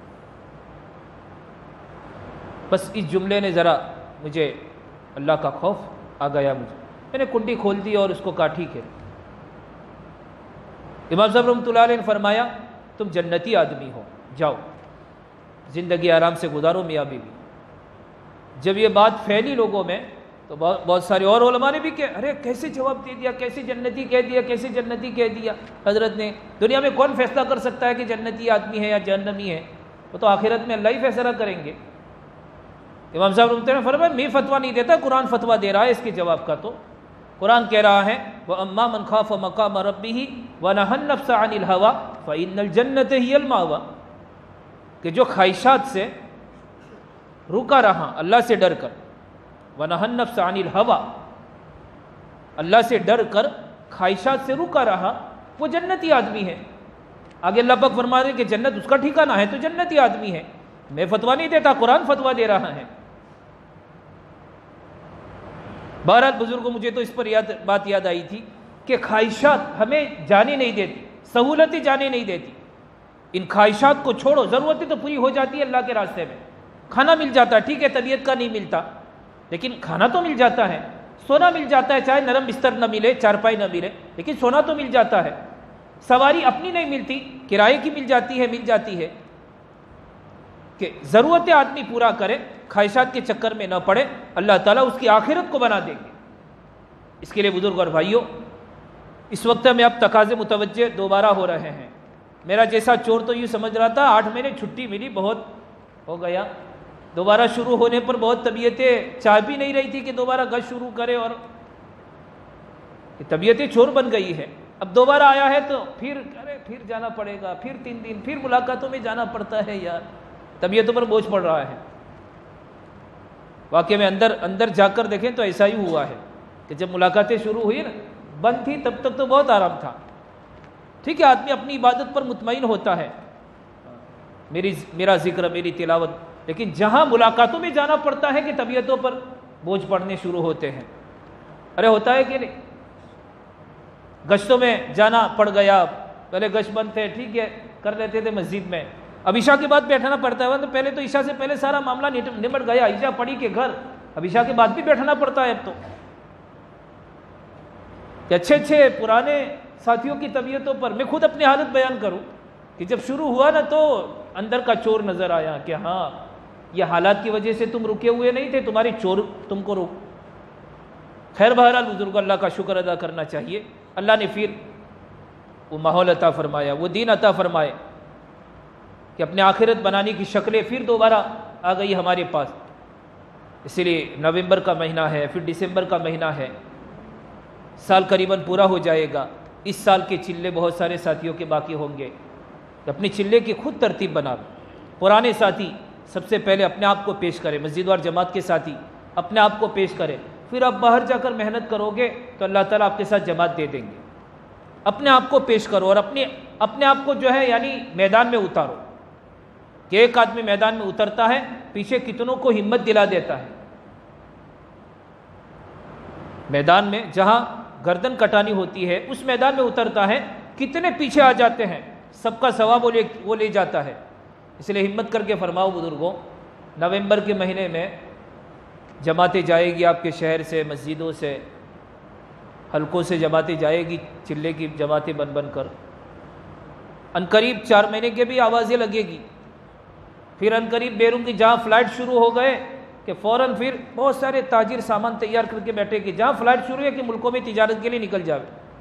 Speaker 1: بس اس جملے نے ذرا مجھے اللہ کا خوف آ گیا، میں نے کنڈی کھول دی اور اس کو کہا ٹھیک ہے۔ امام صاحب رحمۃ اللہ علیہ نے فرمایا تم جنتی آدمی ہو، جاؤ زندگی آرام سے گزارو میاں بیوی۔ جب یہ بات پھیلی لوگوں میں تو بہت سارے اور علماء نے بھی کہ ارے کیسے جواب دے دیا، کیسے جنتی کہہ دیا، کیسے جنتی کہہ دیا حضرت نے، دنیا میں کون فیصلہ کر سکتا ہے کہ جنتی آدمی ہے یا جہنمی ہے، وہ تو آخرت میں اللہ ہی فیصلہ کریں گے۔ امام صاحب رحمۃ اللہ نے فرمایا میں فتویٰ نہیں دیتا، قرآن فتویٰ دے رہا ہے اس کے جواب کا۔ تو قرآن کہہ رہا ہے وَأَمَّا مَنْ خَافَ مَقَامَ رَبِّهِ وَنَهَى النَّفْسَ عَنِ الْهَوَىٰ فَإِنَّ الْجَنَّةَ هِيَ الْمَأْوَىٰ، کہ جو خواہشات سے رکا رہا اللہ سے ڈر کر، وَنَهَى النَّفْسَ عَنِ الْهَوَىٰ، اللہ سے ڈر کر خواہشات سے رکا رہا، وہ جنتی آدمی ہے۔ آگے اللہ پاک فرما رہے کہ جنت اس کا ٹھکانہ ہے تو جنتی آدمی ہے۔ میں فتویٰ نہیں دیتا، قرآن فتویٰ دے رہا ہے۔ بہرحال بزرگوں، مجھے تو اس پر بات یاد آئی تھی کہ خواہشات ہمیں جانے نہیں دیتی، سہولتیں جانے نہیں دیتی۔ ان خواہشات کو چھوڑو، ضرورتیں تو پوری ہو جاتی ہے اللہ کے راستے میں۔ کھانا مل جاتا ہے، ٹھیک ہے طبیعت کا نہیں ملتا، لیکن کھانا تو مل جاتا ہے، سونا مل جاتا ہے، چاہے نرم بستر نہ ملے، چارپائی نہ ملے، لیکن سونا تو مل جاتا ہے۔ سواری اپنی نہیں ملتی، کرائے کی مل جاتی ہے کہ ضرورتیں آدمی پورا کرے، خواہشات کے چکر میں نہ پڑے، اللہ تعالیٰ اس کی آخرت کو بنا دیں گے۔ اس کے لیے بزرگ اور بھائیوں، اس وقت میں اب تقاضے متوجہ دوبارہ ہو رہے ہیں۔ میرا جیسا چور تو یہ سمجھ رہا تھا 8 مہینے چھٹی ملی، بہت ہو گیا، دوبارہ شروع ہونے پر بہت طبیعتیں چاہ بھی نہیں رہی تھی کہ دوبارہ گشت شروع کرے، اور طبیعتیں چور بن گئی ہے۔ اب دوبارہ آیا ہے تو پھر جانا پڑے گا، پھر 3 دن، پھر ملاقاتوں میں جانا پڑتا ہے، یار طبیعتوں پر بوجھ پڑ رہا ہے۔ واقعی میں اندر جا کر دیکھیں تو ایسا ہی ہوا ہے کہ جب ملاقاتیں شروع ہوئی نا، بند تھی تب تک تو بہت آرام تھا، ٹھیک ہے آدمی اپنی عبادت پر مطمئن ہوتا ہے، میرا ذکر، میری تلاوت، لیکن جہاں ملاقاتوں میں جانا پڑتا ہے کہ طبیعتوں پر بوجھ پڑنے شروع ہوتے ہیں۔ ارے ہوتا ہے کہ نہیں، گشتوں میں جانا پڑ گیا، پہلے گشت بند تھے، ٹھیک ہے کر لیتے تھے مسجد میں، اب عشاء کے بعد بیٹھنا پڑتا ہے، تو پہلے تو عشاء سے پہلے سارا معاملہ نمٹ گیا، عشاء پڑھی کے گھر، اب عشاء کے بعد بھی بیٹھنا پڑتا ہے۔ اب تو کہ اچھے پرانے ساتھیوں کی طبیعتوں پر میں خود اپنی حالت بیان کروں کہ جب شروع ہوا نا تو اندر کا چور نظر آیا کہ ہاں یہ حالات کی وجہ سے تم رکے ہوئے نہیں تھے، تمہاری چور تم کو روک۔ خیر بہرحال بزرگ، اللہ کا شکر ادا کرنا چاہیے، اللہ نے پھر وہ ماحول عطا فرمایا، وہ دین عطا فرمائے کہ اپنے آخرت بنانے کی شکلیں پھر دوبارہ آ گئی ہمارے پاس۔ اسی لیے نومبر کا مہینہ ہے، پھر دسمبر کا مہینہ ہے، سال قریباً پورا ہو جائے گا۔ اس سال کے چلے بہت سارے ساتھیوں کے باقی ہوں گے، اپنی چلے کی خود ترتیب بنا لو۔ پرانے ساتھی سب سے پہلے اپنے آپ کو پیش کریں، مسجد وار جماعت کے ساتھی اپنے آپ کو پیش کریں، پھر آپ باہر جا کر محنت کرو گے تو اللہ تعالیٰ آپ کے ساتھ جماعت دے دیں گے۔ اپنے آپ کو پیش کرو اور اپنے آپ کو جو ہے یعنی میدان میں اتارو، کہ ایک آدمی میدان میں اترتا ہے پیچھے کتنوں کو ہمت دلا دیتا ہے۔ میدان میں جہاں گردن کٹانی ہوتی ہے اس میدان میں اترتا ہے، کتنے پیچھے آ جاتے ہیں، سب کا ثواب وہ لے جاتا ہے۔ اس لیے ہمت کر کے فرماؤ بزرگوں، نومبر کے مہینے میں جماعتیں جائے گی آپ کے شہر سے، مسجدوں سے، حلقوں سے جماعتیں جائے گی، چلے کی جماعتیں بن کر، عنقریب 4 مہینے کے بھی آوازیں لگے گی، پھر عنقریب بیرون کی جہاں فلائٹ شروع ہو گئے کہ فوراً پھر بہت سارے تاجر سامان تیار کر کے بیٹھے کہ جہاں فلائٹ شروع ہے کہ ملکوں میں تجارت کے لیے نکل جاوے،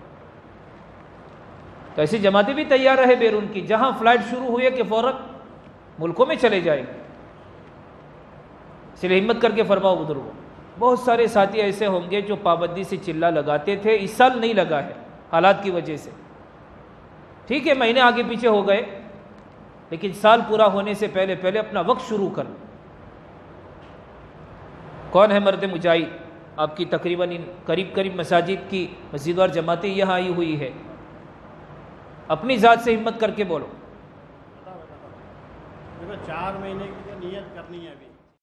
Speaker 1: تو ایسی جماعتیں بھی تیار رہے بیرون کی، جہاں فلائٹ شروع ہوئی ہے کہ فوراً ملکوں میں چلے جائیں گے۔ اس لیے ہمت کر کے فرماؤ بزرگوں، بہت سارے ساتھی ایسے ہوں گے جو پابندی سے چلہ لگاتے تھے، اس سال نہیں لگا ہے حالات کی وجہ سے، ٹھیک ہے مہینے آگے پیچھے ہو گئے، لیکن سال پورا ہونے سے پہلے اپنا وقت شروع کر۔ کون ہے مرد مجاہد؟ آپ کی تقریباً قریب مساجد کی مسجد وار جماعتیں یہاں آئی ہوئی ہے، اپنی ذات سے ہمت کر کے بولو۔
Speaker 2: 4 مہینے کی نیت کرنی ہے ابھی۔